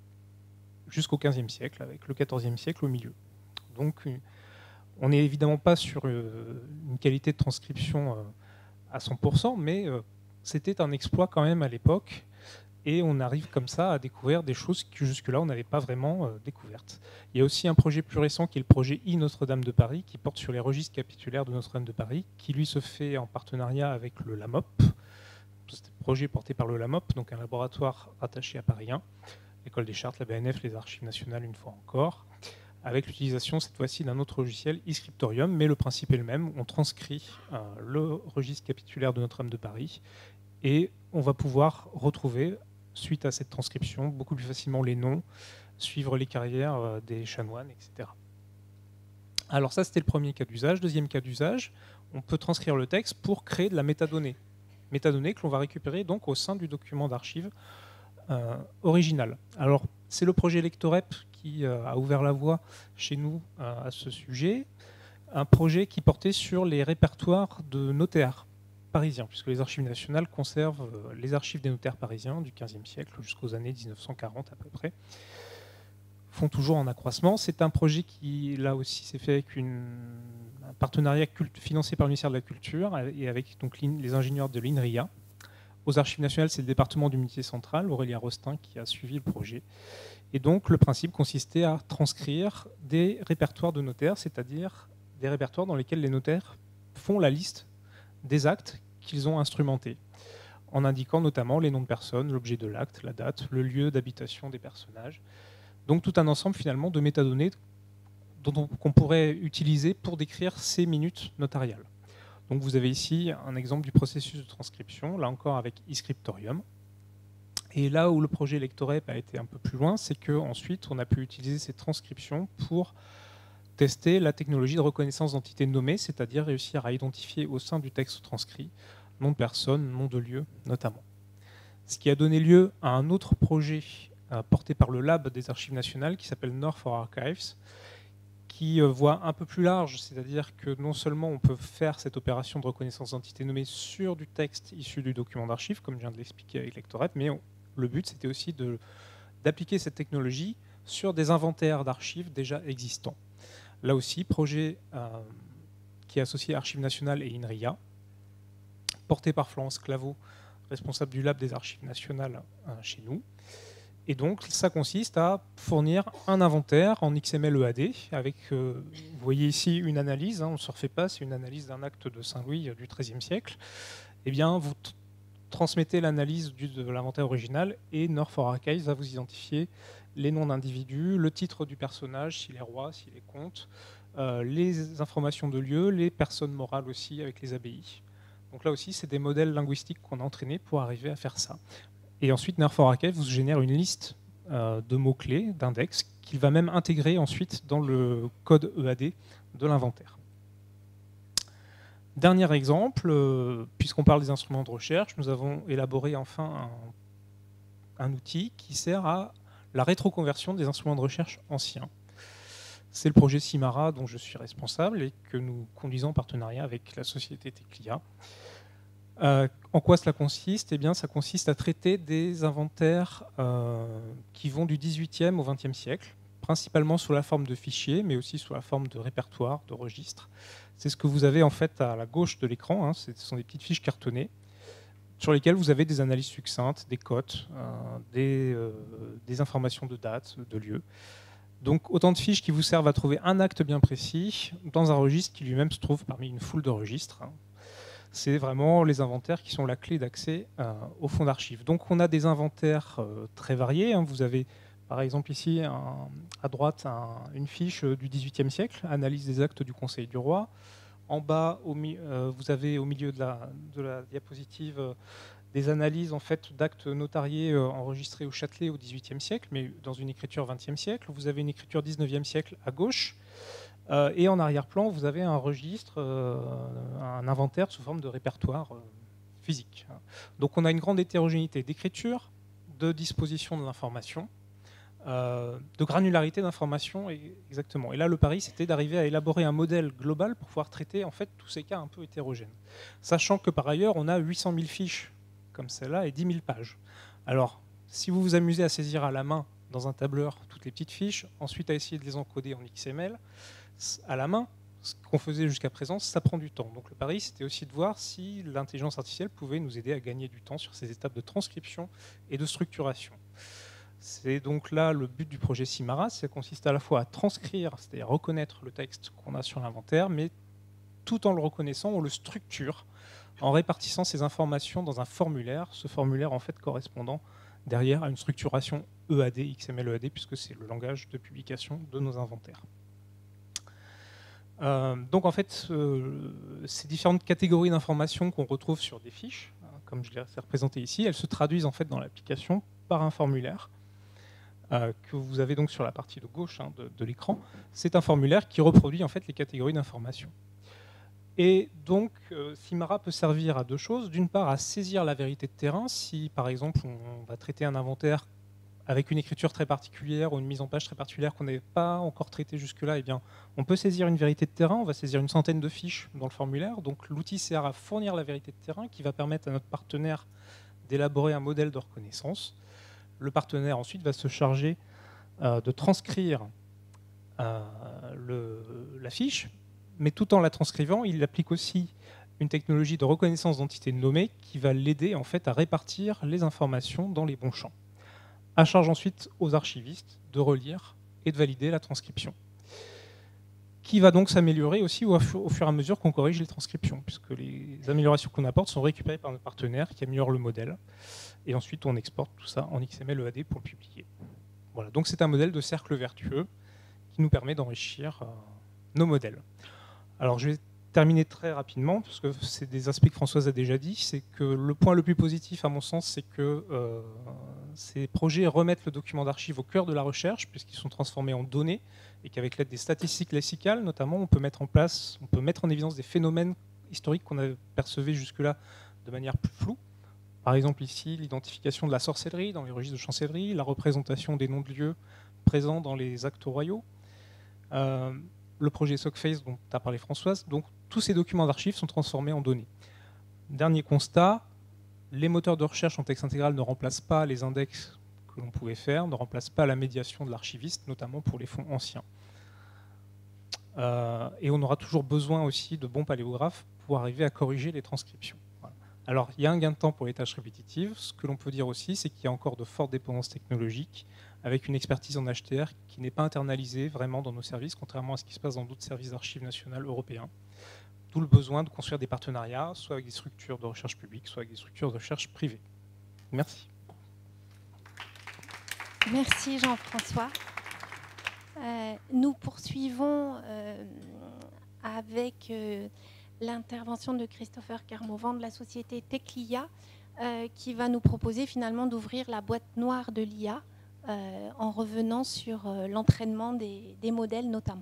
jusqu'au quinzième siècle, avec le quatorzième siècle au milieu. Donc euh, on n'est évidemment pas sur euh, une qualité de transcription euh, à cent pour cent, mais euh, c'était un exploit quand même à l'époque. Et on arrive comme ça à découvrir des choses que jusque-là, on n'avait pas vraiment euh, découvertes. Il y a aussi un projet plus récent qui est le projet I Notre-Dame de Paris, qui porte sur les registres capitulaires de Notre-Dame de Paris, qui lui se fait en partenariat avec le LAMOP. C'est un projet porté par le LAMOP, donc un laboratoire rattaché à Paris un, l'École des Chartes, la B N F, les Archives nationales une fois encore, avec l'utilisation cette fois-ci d'un autre logiciel, eScriptorium, mais le principe est le même. On transcrit euh, le registre capitulaire de Notre-Dame de Paris et on va pouvoir retrouver, suite à cette transcription, beaucoup plus facilement les noms, suivre les carrières des chanoines, et cetera. Alors ça, c'était le premier cas d'usage. Deuxième cas d'usage, on peut transcrire le texte pour créer de la métadonnée. Métadonnée que l'on va récupérer donc au sein du document d'archives euh, original. Alors, c'est le projet Lectorep qui euh, a ouvert la voie chez nous euh, à ce sujet. Un projet qui portait sur les répertoires de notaires parisiens, puisque les archives nationales conservent euh, les archives des notaires parisiens du quinzième siècle jusqu'aux années mille neuf cent quarante à peu près, font toujours en accroissement. C'est un projet qui, là aussi, s'est fait avec une, un partenariat culte, financé par le ministère de la Culture et avec donc, les ingénieurs de l'INRIA. Aux archives nationales, c'est le département d'unité centrale, Aurélia Rostin, qui a suivi le projet. Et donc, le principe consistait à transcrire des répertoires de notaires, c'est-à-dire des répertoires dans lesquels les notaires font la liste des actes qu'ils ont instrumentés, en indiquant notamment les noms de personnes, l'objet de l'acte, la date, le lieu d'habitation des personnages. Donc tout un ensemble finalement de métadonnées qu'on pourrait utiliser pour décrire ces minutes notariales. Donc vous avez ici un exemple du processus de transcription, là encore avec eScriptorium. Et là où le projet Lectorep a été un peu plus loin, c'est qu'ensuite on a pu utiliser ces transcriptions pour tester la technologie de reconnaissance d'entités nommées, c'est-à-dire réussir à identifier au sein du texte transcrit nom de personne, nom de lieu notamment. Ce qui a donné lieu à un autre projet euh, porté par le Lab des Archives nationales qui s'appelle Nord for Archives, qui euh, voit un peu plus large, c'est-à-dire que non seulement on peut faire cette opération de reconnaissance d'entités nommées sur du texte issu du document d'archives, comme je viens de l'expliquer avec Lectorep, mais on, le but c'était aussi d'appliquer cette technologie sur des inventaires d'archives déjà existants. Là aussi, projet euh, qui est associé à Archives nationales et INRIA, porté par Florence Claveau, responsable du Lab des Archives nationales euh, chez nous. Et donc, ça consiste à fournir un inventaire en X M L E A D, avec, euh, vous voyez ici une analyse, hein, on ne se refait pas, c'est une analyse d'un acte de Saint-Louis du treizième siècle. Eh bien, vous transmettez l'analyse de l'inventaire original et Nord for Archives va vous identifier les noms d'individus, le titre du personnage, s'il est roi, s'il est comte, euh, les informations de lieu, les personnes morales aussi avec les abbayes. Donc là aussi, c'est des modèles linguistiques qu'on a entraînés pour arriver à faire ça. Et ensuite, Nord for Archives vous génère une liste euh, de mots-clés, d'index, qu'il va même intégrer ensuite dans le code E A D de l'inventaire. Dernier exemple, euh, puisqu'on parle des instruments de recherche, nous avons élaboré enfin un, un outil qui sert à la rétroconversion des instruments de recherche anciens. C'est le projet CIMARA dont je suis responsable et que nous conduisons en partenariat avec la société Teclia. Euh, en quoi cela consiste? Eh bien, ça consiste à traiter des inventaires euh, qui vont du dix-huitième au vingtième siècle, principalement sous la forme de fichiers, mais aussi sous la forme de répertoires, de registres. C'est ce que vous avez en fait à la gauche de l'écran, hein, ce sont des petites fiches cartonnées, sur lesquelles vous avez des analyses succinctes, des cotes, euh, des, euh, des informations de date, de lieu. Donc autant de fiches qui vous servent à trouver un acte bien précis dans un registre qui lui-même se trouve parmi une foule de registres. C'est vraiment les inventaires qui sont la clé d'accès euh, au fonds d'archives. Donc on a des inventaires euh, très variés. Hein. Vous avez par exemple ici un, à droite un, une fiche du dix-huitième siècle, analyse des actes du Conseil du Roi. En bas, au, euh, vous avez au milieu de la, de la diapositive euh, des analyses en fait, d'actes notariés euh, enregistrés au Châtelet au dix-huitième siècle, mais dans une écriture vingtième siècle. Vous avez une écriture dix-neuvième siècle à gauche. Euh, et en arrière-plan, vous avez un registre, euh, un inventaire sous forme de répertoire euh, physique. Donc on a une grande hétérogénéité d'écriture, de disposition de l'information, euh, de granularité d'information exactement. Et là, le pari, c'était d'arriver à élaborer un modèle global pour pouvoir traiter en fait tous ces cas un peu hétérogènes. Sachant que par ailleurs, on a huit cent mille fiches comme celle-là et dix mille pages. Alors, si vous vous amusez à saisir à la main dans un tableur toutes les petites fiches, ensuite à essayer de les encoder en X M L, à la main, ce qu'on faisait jusqu'à présent, ça prend du temps. Donc le pari, c'était aussi de voir si l'intelligence artificielle pouvait nous aider à gagner du temps sur ces étapes de transcription et de structuration. C'est donc là le but du projet CIMARA, ça consiste à la fois à transcrire, c'est-à-dire reconnaître le texte qu'on a sur l'inventaire, mais tout en le reconnaissant, on le structure en répartissant ces informations dans un formulaire, ce formulaire en fait correspondant derrière à une structuration E A D, X M L E A D, puisque c'est le langage de publication de nos inventaires. Euh, donc en fait, euh, ces différentes catégories d'informations qu'on retrouve sur des fiches, hein, comme je l'ai représenté ici, elles se traduisent en fait dans l'application par un formulaire euh, que vous avez donc sur la partie de gauche hein, de, de l'écran. C'est un formulaire qui reproduit en fait les catégories d'informations. Et donc, euh, Simara peut servir à deux choses. D'une part, à saisir la vérité de terrain. Si, par exemple, on va traiter un inventaire avec une écriture très particulière ou une mise en page très particulière qu'on n'avait pas encore traitée jusque-là, eh bien, on peut saisir une vérité de terrain. On va saisir une centaine de fiches dans le formulaire. Donc, l'outil sert à fournir la vérité de terrain qui va permettre à notre partenaire d'élaborer un modèle de reconnaissance. Le partenaire, ensuite, va se charger euh, de transcrire euh, le, la fiche, mais tout en la transcrivant, il applique aussi une technologie de reconnaissance d'entités nommées qui va l'aider en fait à répartir les informations dans les bons champs. À charge ensuite aux archivistes de relire et de valider la transcription, qui va donc s'améliorer aussi au fur et à mesure qu'on corrige les transcriptions, puisque les améliorations qu'on apporte sont récupérées par notre partenaire qui améliore le modèle, et ensuite on exporte tout ça en X M L E A D pour le publier. Voilà, donc c'est un modèle de cercle vertueux qui nous permet d'enrichir euh, nos modèles. Alors je vais terminer très rapidement, parce que c'est des aspects que Françoise a déjà dit, c'est que le point le plus positif à mon sens, c'est que euh, ces projets remettent le document d'archives au cœur de la recherche, puisqu'ils sont transformés en données, et qu'avec l'aide des statistiques lexicales, notamment, on peut mettre en place, on peut mettre en évidence des phénomènes historiques qu'on avait percevés jusque-là de manière plus floue. Par exemple ici, l'identification de la sorcellerie dans les registres de chancellerie, la représentation des noms de lieux présents dans les actes royaux, euh, le projet Sockface dont a parlé Françoise. Donc tous ces documents d'archives sont transformés en données. Dernier constat, les moteurs de recherche en texte intégral ne remplacent pas les index que l'on pouvait faire, ne remplacent pas la médiation de l'archiviste, notamment pour les fonds anciens. Euh, et on aura toujours besoin aussi de bons paléographes pour arriver à corriger les transcriptions. Voilà. Alors il y a un gain de temps pour les tâches répétitives. Ce que l'on peut dire aussi, c'est qu'il y a encore de fortes dépendances technologiques, avec une expertise en H T R qui n'est pas internalisée vraiment dans nos services, contrairement à ce qui se passe dans d'autres services d'archives nationales européens. D'où le besoin de construire des partenariats, soit avec des structures de recherche publiques, soit avec des structures de recherche privées. Merci. Merci Jean-François. Euh, nous poursuivons euh, avec euh, l'intervention de Christopher Kermovan de la société Techlia, euh, qui va nous proposer finalement d'ouvrir la boîte noire de l'I A, Euh, en revenant sur euh, l'entraînement des, des modèles notamment.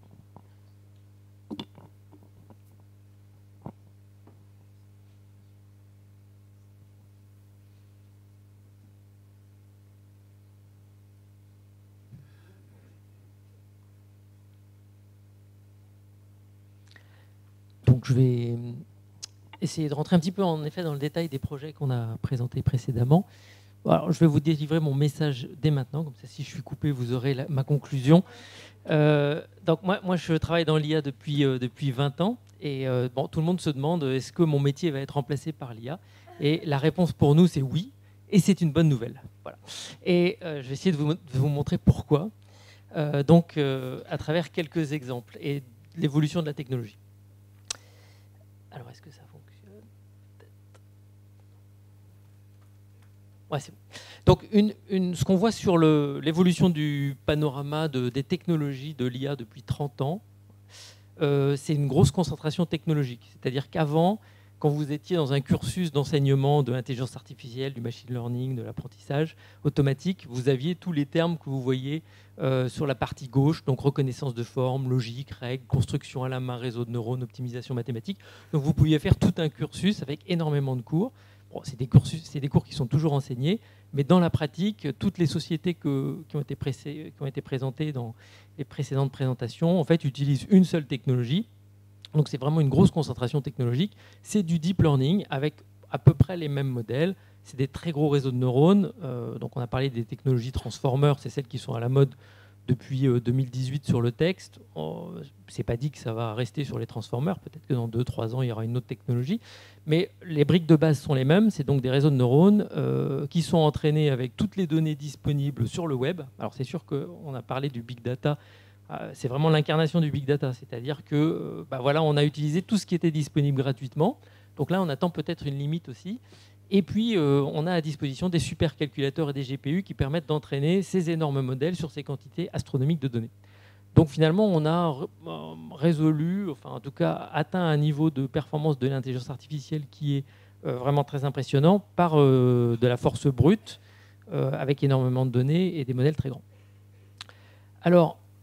Donc je vais essayer de rentrer un petit peu en effet dans le détail des projets qu'on a présentés précédemment. Alors, je vais vous délivrer mon message dès maintenant, comme ça si je suis coupé, vous aurez la, ma conclusion. Euh, donc moi, moi, je travaille dans l'I A depuis, euh, depuis vingt ans, et euh, bon, tout le monde se demande est-ce que mon métier va être remplacé par l'I A, et la réponse pour nous c'est oui, et c'est une bonne nouvelle. Voilà. Et euh, je vais essayer de vous, de vous montrer pourquoi, euh, donc euh, à travers quelques exemples, et l'évolution de la technologie. Alors est-ce que ça fonctionne ? Ouais, c'est bon. Donc, une, une, ce qu'on voit sur l'évolution du panorama de, des technologies de l'I A depuis trente ans, euh, c'est une grosse concentration technologique. C'est-à-dire qu'avant, quand vous étiez dans un cursus d'enseignement de l'intelligence artificielle, du machine learning, de l'apprentissage automatique, vous aviez tous les termes que vous voyez euh, sur la partie gauche, donc reconnaissance de forme, logique, règles, construction à la main, réseau de neurones, optimisation mathématique. Donc, vous pouviez faire tout un cursus avec énormément de cours. Bon, c'est des, c'est des cours qui sont toujours enseignés, mais dans la pratique, toutes les sociétés que, qui, ont été pressé, qui ont été présentées dans les précédentes présentations, en fait, utilisent une seule technologie. Donc c'est vraiment une grosse concentration technologique. C'est du deep learning avec à peu près les mêmes modèles. C'est des très gros réseaux de neurones. Euh, donc on a parlé des technologies transformers, c'est celles qui sont à la mode depuis deux mille dix-huit sur le texte. Oh, c'est pas dit que ça va rester sur les transformers. Peut-être que dans deux trois ans, il y aura une autre technologie. Mais les briques de base sont les mêmes. C'est donc des réseaux de neurones euh, qui sont entraînés avec toutes les données disponibles sur le web. Alors c'est sûr qu'on a parlé du big data. Euh, c'est vraiment l'incarnation du big data. C'est-à-dire que euh, bah voilà, on a utilisé tout ce qui était disponible gratuitement. Donc là, on attend peut-être une limite aussi. Et puis, euh, on a à disposition des supercalculateurs et des G P U qui permettent d'entraîner ces énormes modèles sur ces quantités astronomiques de données. Donc finalement, on a résolu, enfin en tout cas atteint un niveau de performance de l'intelligence artificielle qui est euh, vraiment très impressionnant par euh, de la force brute, euh, avec énormément de données et des modèles très grands. Alors,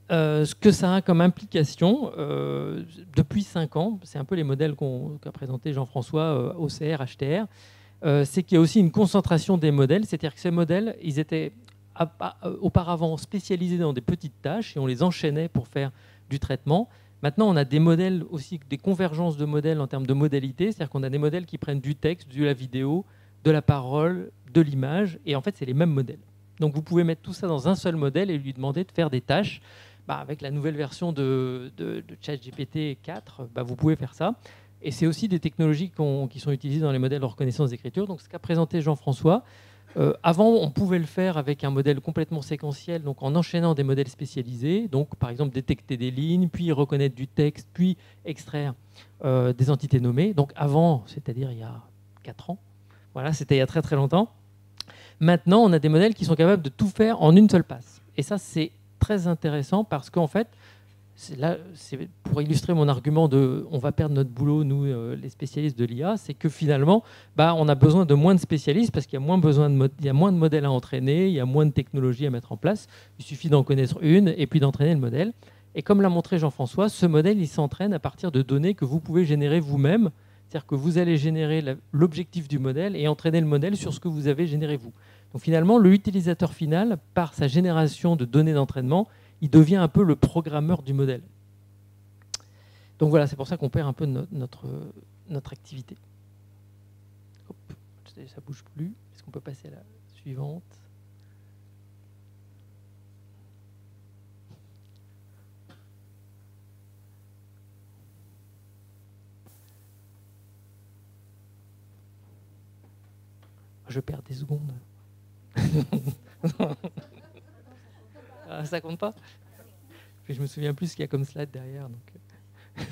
Euh, ce que ça a comme implication, euh, depuis cinq ans, c'est un peu les modèles qu'on, qu'a présenté Jean-François, euh, O C R, H T R, euh, c'est qu'il y a aussi une concentration des modèles, c'est-à-dire que ces modèles, ils étaient à, à, auparavant spécialisés dans des petites tâches et on les enchaînait pour faire du traitement. Maintenant, on a des modèles aussi, des convergences de modèles en termes de modalités, c'est-à-dire qu'on a des modèles qui prennent du texte, de la vidéo, de la parole, de l'image, et en fait, c'est les mêmes modèles. Donc, vous pouvez mettre tout ça dans un seul modèle et lui demander de faire des tâches. Bah, avec la nouvelle version de, de, de ChatGPT quatre, bah, vous pouvez faire ça. Et c'est aussi des technologies qu'on, qui sont utilisées dans les modèles de reconnaissance d'écriture. Donc, ce qu'a présenté Jean-François, euh, avant, on pouvait le faire avec un modèle complètement séquentiel, donc en enchaînant des modèles spécialisés. Donc, par exemple, détecter des lignes, puis reconnaître du texte, puis extraire euh, des entités nommées. Donc, avant, c'est-à-dire il y a quatre ans. Voilà, c'était il y a très très longtemps. Maintenant, on a des modèles qui sont capables de tout faire en une seule passe. Et ça, c'est très intéressant parce qu'en fait, c'est là, c'est pour illustrer mon argument de on va perdre notre boulot, nous, euh, les spécialistes de l'I A, c'est que finalement, bah, on a besoin de moins de spécialistes parce qu'il y a moins, besoin de il y a moins de modèles à entraîner, il y a moins de technologies à mettre en place. Il suffit d'en connaître une et puis d'entraîner le modèle. Et comme l'a montré Jean-François, ce modèle, il s'entraîne à partir de données que vous pouvez générer vous-même. C'est-à-dire que vous allez générer la, l'objectif du modèle et entraîner le modèle sur ce que vous avez généré vous. Donc finalement, l'utilisateur final, par sa génération de données d'entraînement, il devient un peu le programmeur du modèle. Donc voilà, c'est pour ça qu'on perd un peu notre, notre, notre activité. Hop, ça ne bouge plus. Est-ce qu'on peut passer à la suivante ? Je perds des secondes. Ah, ça compte pas. Puis je me souviens plus ce qu'il y a comme slide derrière. Donc.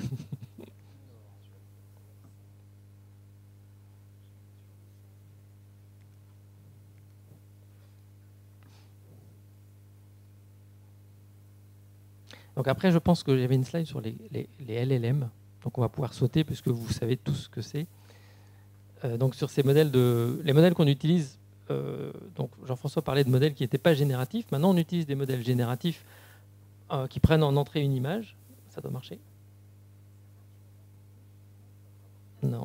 Donc après, je pense que j'avais une slide sur les, les, les L L M. Donc on va pouvoir sauter puisque vous savez tous ce que c'est. Euh, donc sur ces modèles de, les modèles qu'on utilise. Euh, donc Jean-François parlait de modèles qui n'étaient pas génératifs. Maintenant, on utilise des modèles génératifs euh, qui prennent en entrée une image. Ça doit marcher ? Non.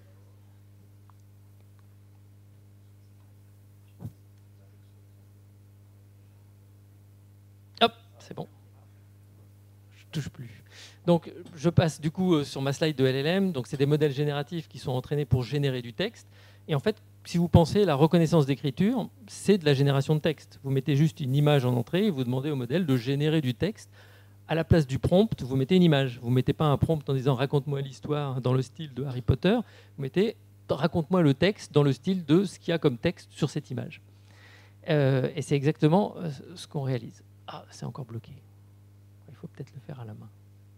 Hop, c'est bon. Je touche plus. Donc, je passe du coup euh, sur ma slide de L L M. Donc, c'est des modèles génératifs qui sont entraînés pour générer du texte. Et en fait, si vous pensez, la reconnaissance d'écriture, c'est de la génération de texte. Vous mettez juste une image en entrée et vous demandez au modèle de générer du texte. À la place du prompt, vous mettez une image. Vous ne mettez pas un prompt en disant « raconte-moi l'histoire » dans le style de Harry Potter. Vous mettez « raconte-moi le texte » dans le style de ce qu'il y a comme texte sur cette image. Euh, et c'est exactement ce qu'on réalise. Ah, c'est encore bloqué. Il faut peut-être le faire à la main.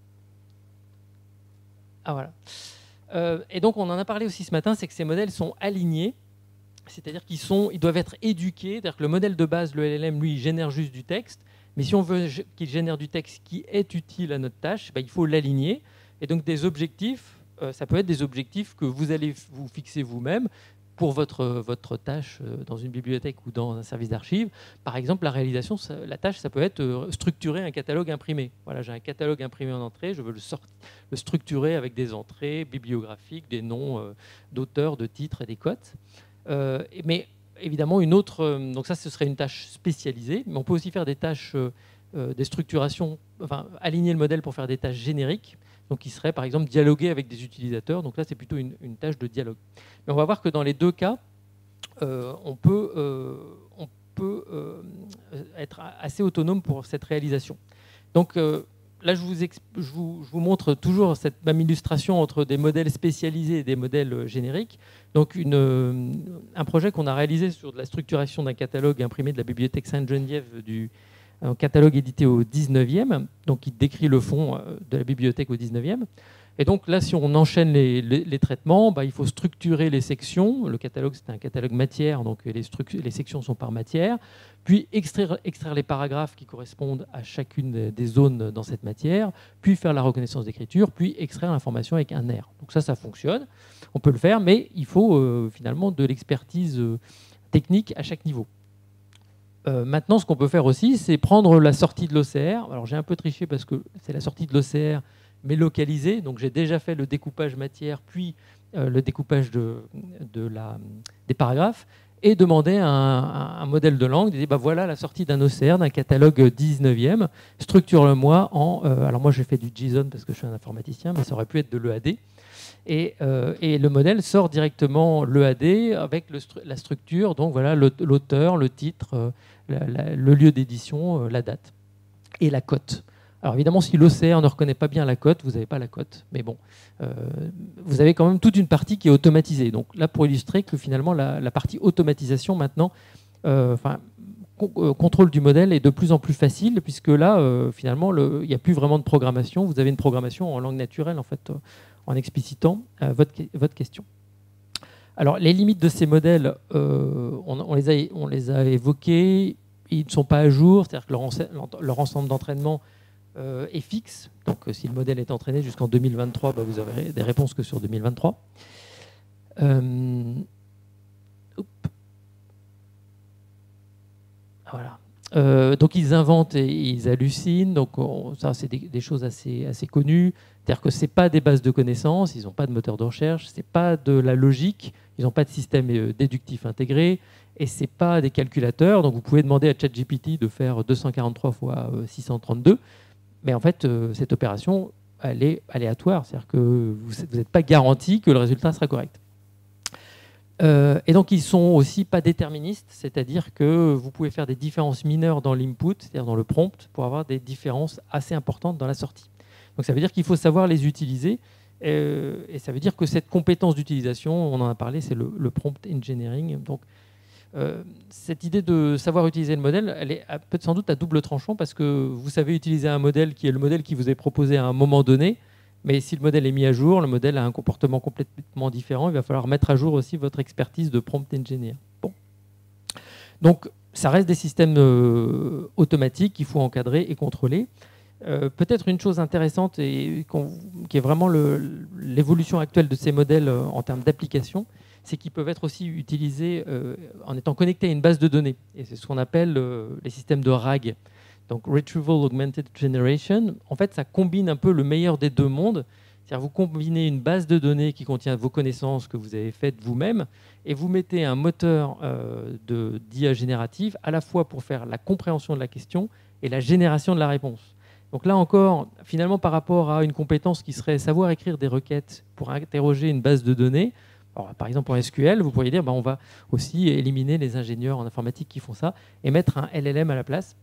Ah, voilà. Euh, et donc, on en a parlé aussi ce matin, c'est que ces modèles sont alignés. C'est-à-dire qu'ils sont, ils doivent être éduqués. C'est-à-dire que le modèle de base, le L L M, lui, il génère juste du texte. Mais si on veut qu'il génère du texte qui est utile à notre tâche, ben, il faut l'aligner. Et donc des objectifs, euh, ça peut être des objectifs que vous allez vous fixer vous-même pour votre, votre tâche dans une bibliothèque ou dans un service d'archives. Par exemple, la réalisation, ça, la tâche, ça peut être structurer un catalogue imprimé. Voilà, j'ai un catalogue imprimé en entrée, je veux le, sortir, le structurer avec des entrées bibliographiques, des noms euh, d'auteurs, de titres et des cotes. Euh, mais évidemment, une autre, donc ça, ce serait une tâche spécialisée, mais on peut aussi faire des tâches, euh, des structurations, enfin, aligner le modèle pour faire des tâches génériques, donc qui serait par exemple dialoguer avec des utilisateurs, donc là c'est plutôt une, une tâche de dialogue. Mais on va voir que dans les deux cas, euh, on peut, euh, on peut euh, être assez autonome pour cette réalisation. Donc euh, là je vous, je, vous, je vous montre toujours cette même illustration entre des modèles spécialisés et des modèles génériques. Donc une, un projet qu'on a réalisé sur de la structuration d'un catalogue imprimé de la bibliothèque Sainte-Geneviève, du un catalogue édité au dix-neuvième, donc qui décrit le fond de la bibliothèque au dix-neuvième. Et donc là, si on enchaîne les, les, les traitements, bah, il faut structurer les sections. Le catalogue, c'est un catalogue matière, donc les, les sections sont par matière. Puis extraire, extraire les paragraphes qui correspondent à chacune des zones dans cette matière, puis faire la reconnaissance d'écriture, puis extraire l'information avec un R. Donc ça, ça fonctionne. On peut le faire, mais il faut euh, finalement de l'expertise euh, technique à chaque niveau. Euh, maintenant, ce qu'on peut faire aussi, c'est prendre la sortie de l'O C R. Alors, j'ai un peu triché parce que c'est la sortie de l'O C R, mais localisée. Donc, j'ai déjà fait le découpage matière, puis euh, le découpage de, de la, des paragraphes, et demander un, un, un modèle de langue. Disait, bah, voilà la sortie d'un O C R, d'un catalogue dix-neuvième. Structure-le-moi en... Euh, alors, moi, j'ai fait du JSON parce que je suis un informaticien, mais ça aurait pu être de l'E A D. Et, euh, et le modèle sort directement l'E A D avec le, la structure, donc voilà l'auteur, le titre, euh, la, la, le lieu d'édition, euh, la date et la cote. Alors évidemment, si l'O C R ne reconnaît pas bien la cote, vous n'avez pas la cote. Mais bon, euh, vous avez quand même toute une partie qui est automatisée. Donc là, pour illustrer que finalement, la, la partie automatisation maintenant, euh, enfin, con, euh, contrôle du modèle est de plus en plus facile, puisque là, euh, finalement, il n'y a plus vraiment de programmation. Vous avez une programmation en langue naturelle, en fait, euh, en explicitant euh, votre, votre question. Alors, les limites de ces modèles, euh, on, on, les a, on les a évoquées, ils ne sont pas à jour, c'est-à-dire que leur, leur ensemble d'entraînement euh, est fixe. Donc, euh, si le modèle est entraîné jusqu'en deux mille vingt-trois, bah, vous aurez des réponses que sur deux mille vingt-trois. Euh, voilà. Euh, donc ils inventent et ils hallucinent, donc on, ça c'est des, des choses assez, assez connues, c'est-à-dire que ce n'est pas des bases de connaissances, ils n'ont pas de moteur de recherche, ce n'est pas de la logique, ils n'ont pas de système déductif intégré, et ce n'est pas des calculateurs, donc vous pouvez demander à ChatGPT de faire deux cent quarante-trois fois six cent trente-deux, mais en fait euh, cette opération elle est aléatoire, c'est-à-dire que vous n'êtes pas garanti que le résultat sera correct. Euh, et donc ils sont aussi pas déterministes, c'est-à-dire que vous pouvez faire des différences mineures dans l'input, c'est-à-dire dans le prompt, pour avoir des différences assez importantes dans la sortie. Donc ça veut dire qu'il faut savoir les utiliser, euh, et ça veut dire que cette compétence d'utilisation, on en a parlé, c'est le, le prompt engineering. Donc euh, cette idée de savoir utiliser le modèle, elle est peut-être sans doute à double tranchant, parce que vous savez utiliser un modèle qui est le modèle qui vous est proposé à un moment donné. Mais si le modèle est mis à jour, le modèle a un comportement complètement différent, il va falloir mettre à jour aussi votre expertise de prompt engineer. Bon. Donc, ça reste des systèmes euh, automatiques qu'il faut encadrer et contrôler. Euh, peut-être une chose intéressante et qui est vraiment l'évolution actuelle de ces modèles euh, en termes d'application, c'est qu'ils peuvent être aussi utilisés euh, en étant connectés à une base de données. Et c'est ce qu'on appelle euh, les systèmes de R A G. Donc Retrieval Augmented Generation, en fait, ça combine un peu le meilleur des deux mondes. C'est-à-dire vous combinez une base de données qui contient vos connaissances que vous avez faites vous-même et vous mettez un moteur euh, d'I A générative à la fois pour faire la compréhension de la question et la génération de la réponse. Donc là encore, finalement, par rapport à une compétence qui serait savoir écrire des requêtes pour interroger une base de données, alors, par exemple en S Q L, vous pourriez dire bah, on va aussi éliminer les ingénieurs en informatique qui font ça et mettre un L L M à la place.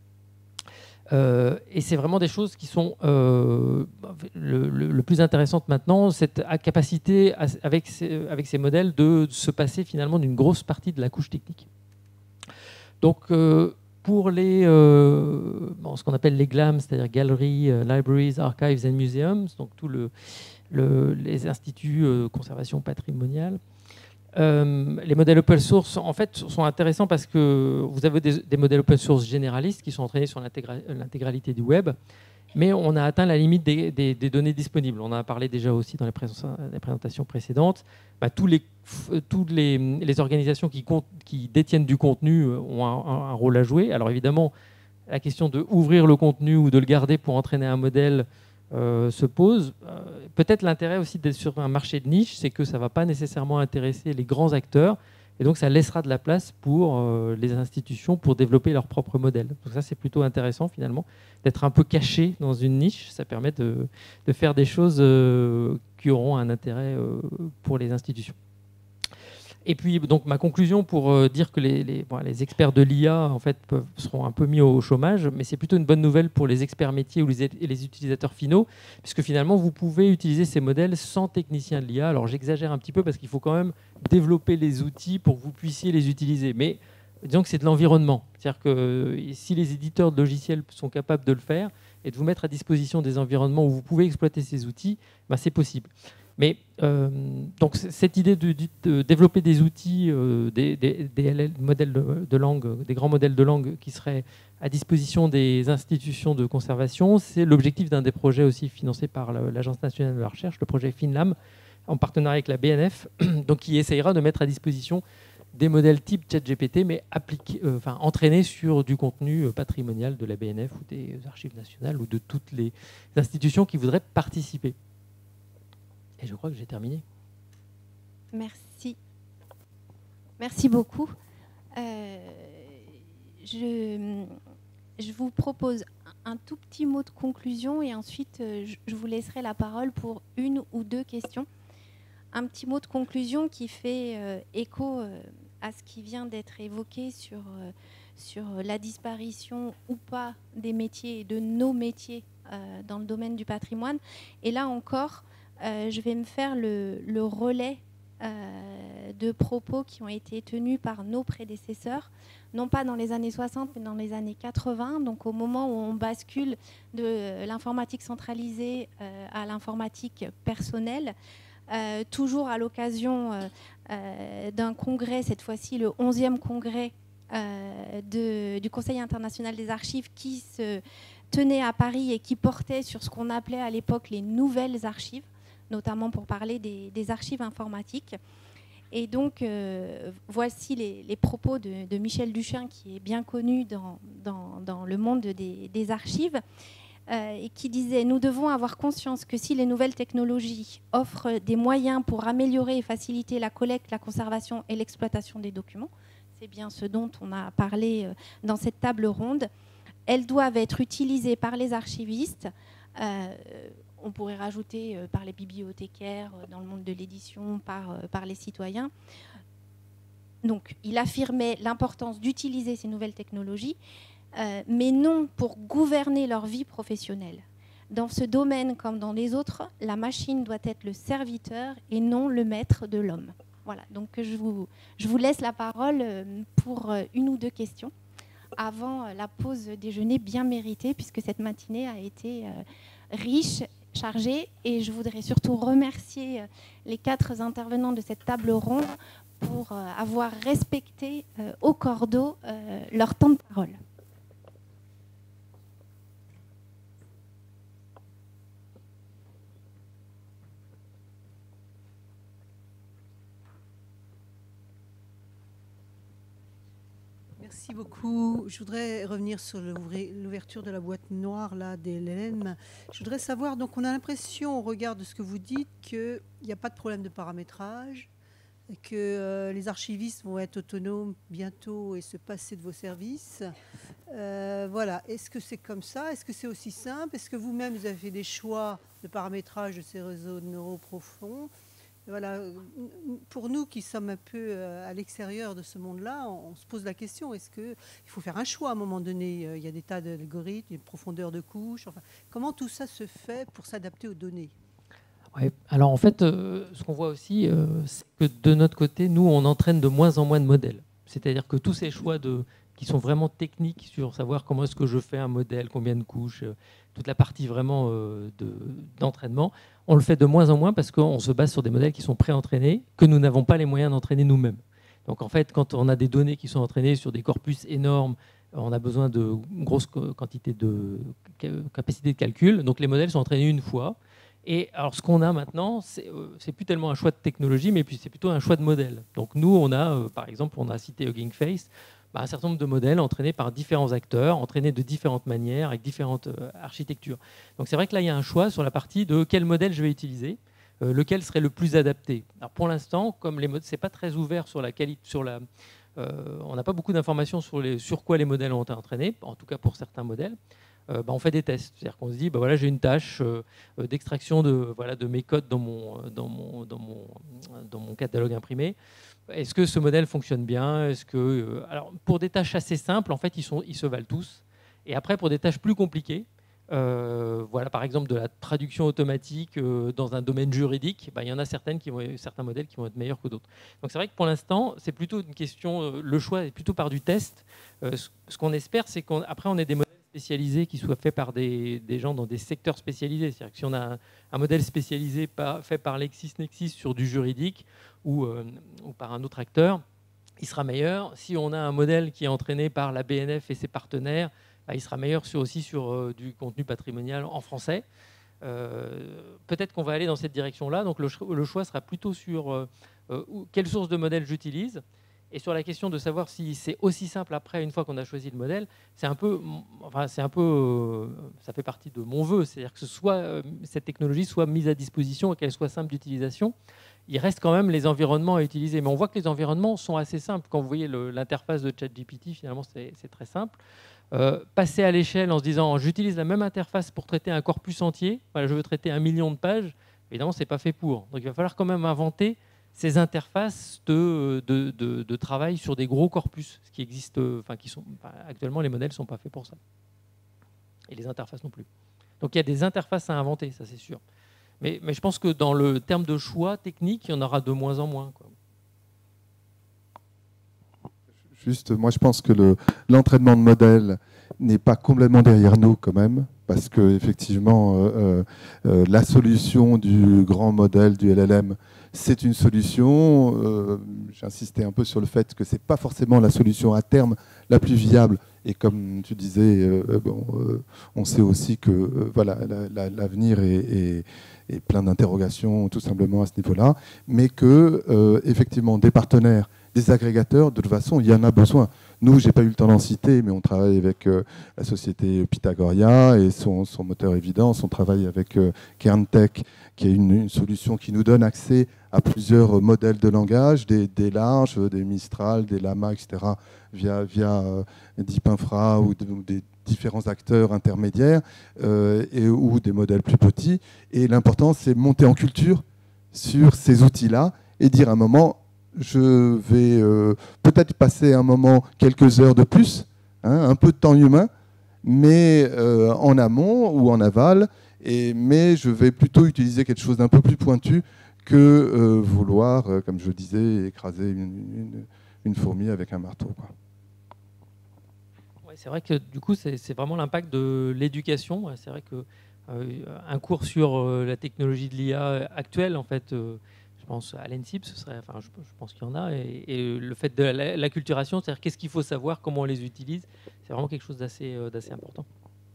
Euh, et c'est vraiment des choses qui sont euh, le, le, le plus intéressantes maintenant, cette capacité à, avec, ces, avec ces modèles de se passer finalement d'une grosse partie de la couche technique. Donc euh, pour les, euh, bon, ce qu'on appelle les GLAM, c'est-à-dire Galleries, uh, Libraries, Archives and Museums, donc tous le, le, les instituts de conservation patrimoniale, Euh, les modèles open source, en fait, sont intéressants parce que vous avez des, des modèles open source généralistes qui sont entraînés sur l'intégralité du web, mais on a atteint la limite des, des, des données disponibles. On en a parlé déjà aussi dans les, présentations, les présentations précédentes. Bah, tous les, tous les, les organisations qui, comptent, qui détiennent du contenu ont un, un rôle à jouer. Alors évidemment, la question de ouvrir le contenu ou de le garder pour entraîner un modèle Euh, se pose. Euh, peut-être l'intérêt aussi d'être sur un marché de niche, c'est que ça ne va pas nécessairement intéresser les grands acteurs, et donc ça laissera de la place pour euh, les institutions pour développer leur propre modèle. Donc ça, c'est plutôt intéressant finalement, d'être un peu caché dans une niche. Ça permet de, de faire des choses euh, qui auront un intérêt euh, pour les institutions. Et puis, donc, ma conclusion pour euh, dire que les, les, bon, les experts de l'I A en fait, peuvent, seront un peu mis au chômage, mais c'est plutôt une bonne nouvelle pour les experts métiers ou les, et les utilisateurs finaux, puisque finalement, vous pouvez utiliser ces modèles sans technicien de l'I A. Alors, j'exagère un petit peu parce qu'il faut quand même développer les outils pour que vous puissiez les utiliser. Mais disons que c'est de l'environnement. C'est-à-dire que si les éditeurs de logiciels sont capables de le faire et de vous mettre à disposition des environnements où vous pouvez exploiter ces outils, ben, c'est possible. Mais euh, donc cette idée de, de développer des outils, euh, des, des, des modèles de, de langue, des grands modèles de langue qui seraient à disposition des institutions de conservation, c'est l'objectif d'un des projets aussi financés par l'Agence nationale de la recherche, le projet FinLam, en partenariat avec la B N F, donc qui essayera de mettre à disposition des modèles type ChatGPT, mais appliqués, euh, enfin, entraînés sur du contenu patrimonial de la B N F ou des archives nationales ou de toutes les institutions qui voudraient participer. Et je crois que j'ai terminé. Merci. Merci beaucoup. Euh, je, je vous propose un tout petit mot de conclusion et ensuite je, je vous laisserai la parole pour une ou deux questions. Un petit mot de conclusion qui fait euh, écho euh, à ce qui vient d'être évoqué sur, euh, sur la disparition ou pas des métiers et de nos métiers euh, dans le domaine du patrimoine. Et là encore, euh, je vais me faire le, le relais euh, de propos qui ont été tenus par nos prédécesseurs, non pas dans les années soixante, mais dans les années quatre-vingts, donc au moment où on bascule de l'informatique centralisée euh, à l'informatique personnelle. Euh, toujours à l'occasion euh, euh, d'un congrès, cette fois-ci le onzième congrès euh, de, du Conseil international des archives qui se tenait à Paris et qui portait sur ce qu'on appelait à l'époque les nouvelles archives, notamment pour parler des, des archives informatiques. Et donc, euh, voici les, les propos de, de Michel Duchesne, qui est bien connu dans, dans, dans le monde des, des archives, Euh, et qui disait « Nous devons avoir conscience que si les nouvelles technologies offrent des moyens pour améliorer et faciliter la collecte, la conservation et l'exploitation des documents, c'est bien ce dont on a parlé euh, dans cette table ronde, elles doivent être utilisées par les archivistes, euh, on pourrait rajouter euh, par les bibliothécaires, euh, dans le monde de l'édition, par, euh, par les citoyens. » Donc, il affirmait l'importance d'utiliser ces nouvelles technologies, Euh, mais non pour gouverner leur vie professionnelle. Dans ce domaine comme dans les autres, la machine doit être le serviteur et non le maître de l'homme. Voilà, donc je vous, je vous laisse la parole pour une ou deux questions avant la pause déjeuner bien méritée, puisque cette matinée a été riche, chargée, et je voudrais surtout remercier les quatre intervenants de cette table ronde pour avoir respecté au cordeau leur temps de parole. Merci beaucoup. Je voudrais revenir sur l'ouverture de la boîte noire là, des L L M. Je voudrais savoir, donc on a l'impression, au regard de ce que vous dites, qu'il n'y a pas de problème de paramétrage, que euh, les archivistes vont être autonomes bientôt et se passer de vos services. Euh, voilà. Est-ce que c'est comme ça? Est-ce que c'est aussi simple? Est-ce que vous-même, vous avez fait des choix de paramétrage de ces réseaux neuro profonds? Voilà. Pour nous qui sommes un peu à l'extérieur de ce monde-là, on se pose la question, est-ce qu'il faut faire un choix à un moment donné? Il y a des tas d'algorithmes, des profondeurs de couches. Enfin, comment tout ça se fait pour s'adapter aux données? Ouais. Alors en fait, euh, ce qu'on voit aussi, euh, c'est que de notre côté, nous, on entraîne de moins en moins de modèles. C'est-à-dire que tous ces choix de, qui sont vraiment techniques sur savoir comment est-ce que je fais un modèle, combien de couches, euh, toute la partie vraiment euh, de, d'entraînement, on le fait de moins en moins parce qu'on se base sur des modèles qui sont pré-entraînés, que nous n'avons pas les moyens d'entraîner nous-mêmes. Donc en fait, quand on a des données qui sont entraînées sur des corpus énormes, on a besoin de grosses quantités de capacité de calcul. Donc les modèles sont entraînés une fois. Et alors ce qu'on a maintenant, c'est, euh, c'est plus tellement un choix de technologie, mais puis c'est plutôt un choix de modèle. Donc nous, on a, euh, par exemple, on a cité Hugging Face, bah, un certain nombre de modèles entraînés par différents acteurs, entraînés de différentes manières, avec différentes euh, architectures. Donc c'est vrai que là, il y a un choix sur la partie de quel modèle je vais utiliser, euh, lequel serait le plus adapté. Alors pour l'instant, comme les modèles, c'est pas très ouvert sur la qualité, sur la, euh, on n'a pas beaucoup d'informations sur, les, sur quoi les modèles ont été entraînés, en tout cas pour certains modèles. Euh, bah, on fait des tests. C'est-à-dire qu'on se dit, bah, voilà, j'ai une tâche euh, d'extraction de, voilà, de mes codes dans mon, dans, mon, dans, mon, dans mon catalogue imprimé. Est-ce que ce modèle fonctionne bien? Est-ce que, euh, alors, pour des tâches assez simples, en fait, ils, sont, ils se valent tous. Et après, pour des tâches plus compliquées, euh, voilà, par exemple de la traduction automatique euh, dans un domaine juridique, bah, il y en a certaines qui vont, certains modèles qui vont être meilleurs que d'autres. Donc c'est vrai que pour l'instant, c'est plutôt une question, euh, le choix est plutôt par du test. Euh, ce, ce qu'on espère, c'est qu'après, on ait des modèles spécialisés qui soient faits par des, des gens dans des secteurs spécialisés. C'est-à-dire que si on a un, un modèle spécialisé par, fait par LexisNexis sur du juridique ou, euh, ou par un autre acteur, il sera meilleur. Si on a un modèle qui est entraîné par la B N F et ses partenaires, bah, il sera meilleur sur, aussi sur euh, du contenu patrimonial en français. Euh, peut-être qu'on va aller dans cette direction-là. Donc le, le choix sera plutôt sur euh, euh, quelle source de modèle j'utilise. Et sur la question de savoir si c'est aussi simple après, une fois qu'on a choisi le modèle, c'est un peu, enfin, c'est un peu, euh, ça fait partie de mon vœu, c'est-à-dire que ce soit, euh, cette technologie soit mise à disposition et qu'elle soit simple d'utilisation. Il reste quand même les environnements à utiliser, mais on voit que les environnements sont assez simples. Quand vous voyez l'interface de ChatGPT, finalement, c'est très simple. Euh, passer à l'échelle en se disant, j'utilise la même interface pour traiter un corpus entier. Voilà, je veux traiter un million de pages. Évidemment, c'est pas fait pour. Donc, il va falloir quand même inventer ces interfaces de, de, de, de travail sur des gros corpus, ce qui existe, enfin, qui sont, enfin, actuellement, les modèles ne sont pas faits pour ça. Et les interfaces non plus. Donc il y a des interfaces à inventer, ça c'est sûr. Mais, mais je pense que dans le terme de choix technique, il y en aura de moins en moins, quoi. Juste, moi je pense que le, l'entraînement de modèles n'est pas complètement derrière nous quand même, parce que effectivement, euh, euh, la solution du grand modèle du L L M, c'est une solution. Euh, J'insistais un peu sur le fait que c'est pas forcément la solution à terme la plus viable. Et comme tu disais, euh, bon, euh, on sait aussi que euh, voilà, l'avenir la, la, est, est, est plein d'interrogations tout simplement à ce niveau-là, mais que euh, effectivement des partenaires, des agrégateurs, de toute façon, il y en a besoin. Nous, je n'ai pas eu le temps d'en citer, mais on travaille avec euh, la société Pythagoria et son, son moteur Evidence. On travaille avec euh, KernTech, qui est une, une solution qui nous donne accès à plusieurs modèles de langage, des, des larges, des Mistral, des Llama, et cetera, via, via euh, DeepInfra ou, de, ou des différents acteurs intermédiaires, euh, et, ou des modèles plus petits. Et l'important, c'est monter en culture sur ces outils-là et dire à un moment, je vais euh, peut-être passer un moment, quelques heures de plus, hein, un peu de temps humain, mais euh, en amont ou en aval, et, mais je vais plutôt utiliser quelque chose d'un peu plus pointu que euh, vouloir, euh, comme je disais, écraser une, une, une fourmi avec un marteau, quoi. Ouais, c'est vrai que du coup, c'est vraiment l'impact de l'éducation. C'est vrai que euh, un cours sur euh, la technologie de l'I A actuelle, en fait, euh, je pense à l'ENSIP, ce serait, enfin, je, je pense qu'il y en a, et, et le fait de l'acculturation, c'est-à-dire qu'est-ce qu'il faut savoir, comment on les utilise, c'est vraiment quelque chose d'assez euh, d'assez important.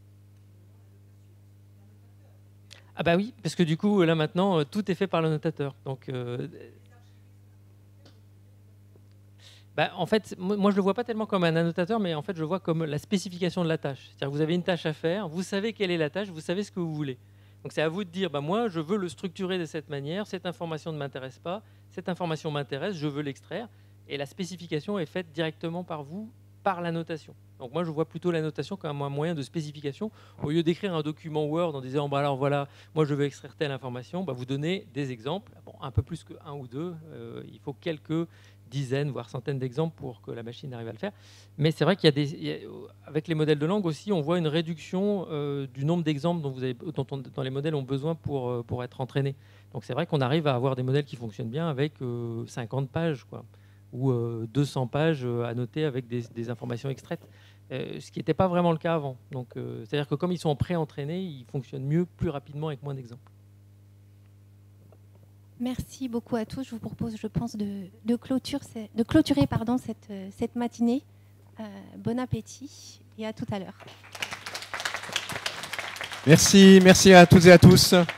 Ah bah oui, parce que du coup, là maintenant, tout est fait par l'annotateur. Donc, euh, bah, en fait, moi je le vois pas tellement comme un annotateur, mais en fait je le vois comme la spécification de la tâche. C'est-à-dire que vous avez une tâche à faire, vous savez quelle est la tâche, vous savez ce que vous voulez. Donc c'est à vous de dire, bah, moi je veux le structurer de cette manière, cette information ne m'intéresse pas, cette information m'intéresse, je veux l'extraire. Et la spécification est faite directement par vous, par l'annotation. Donc moi je vois plutôt l'annotation comme un moyen de spécification. Au lieu d'écrire un document Word en disant, bah, alors voilà, moi je veux extraire telle information, bah, vous donnez des exemples, bon, un peu plus qu'un ou deux, euh, il faut quelques dizaines, voire centaines d'exemples pour que la machine arrive à le faire. Mais c'est vrai qu'il y a des, il y a, avec les modèles de langue aussi, on voit une réduction euh, du nombre d'exemples dont, vous avez, dont, on, dont les modèles ont besoin pour, pour être entraînés. Donc c'est vrai qu'on arrive à avoir des modèles qui fonctionnent bien avec euh, cinquante pages, quoi, ou euh, deux cents pages à noter avec des, des informations extraites, euh, ce qui n'était pas vraiment le cas avant. Donc euh, c'est-à-dire que comme ils sont pré-entraînés, ils fonctionnent mieux, plus rapidement, avec moins d'exemples. Merci beaucoup à tous. Je vous propose, je pense, de, de, clôture, de clôturer pardon, cette, cette matinée. Euh, bon appétit et à tout à l'heure. Merci, merci à toutes et à tous.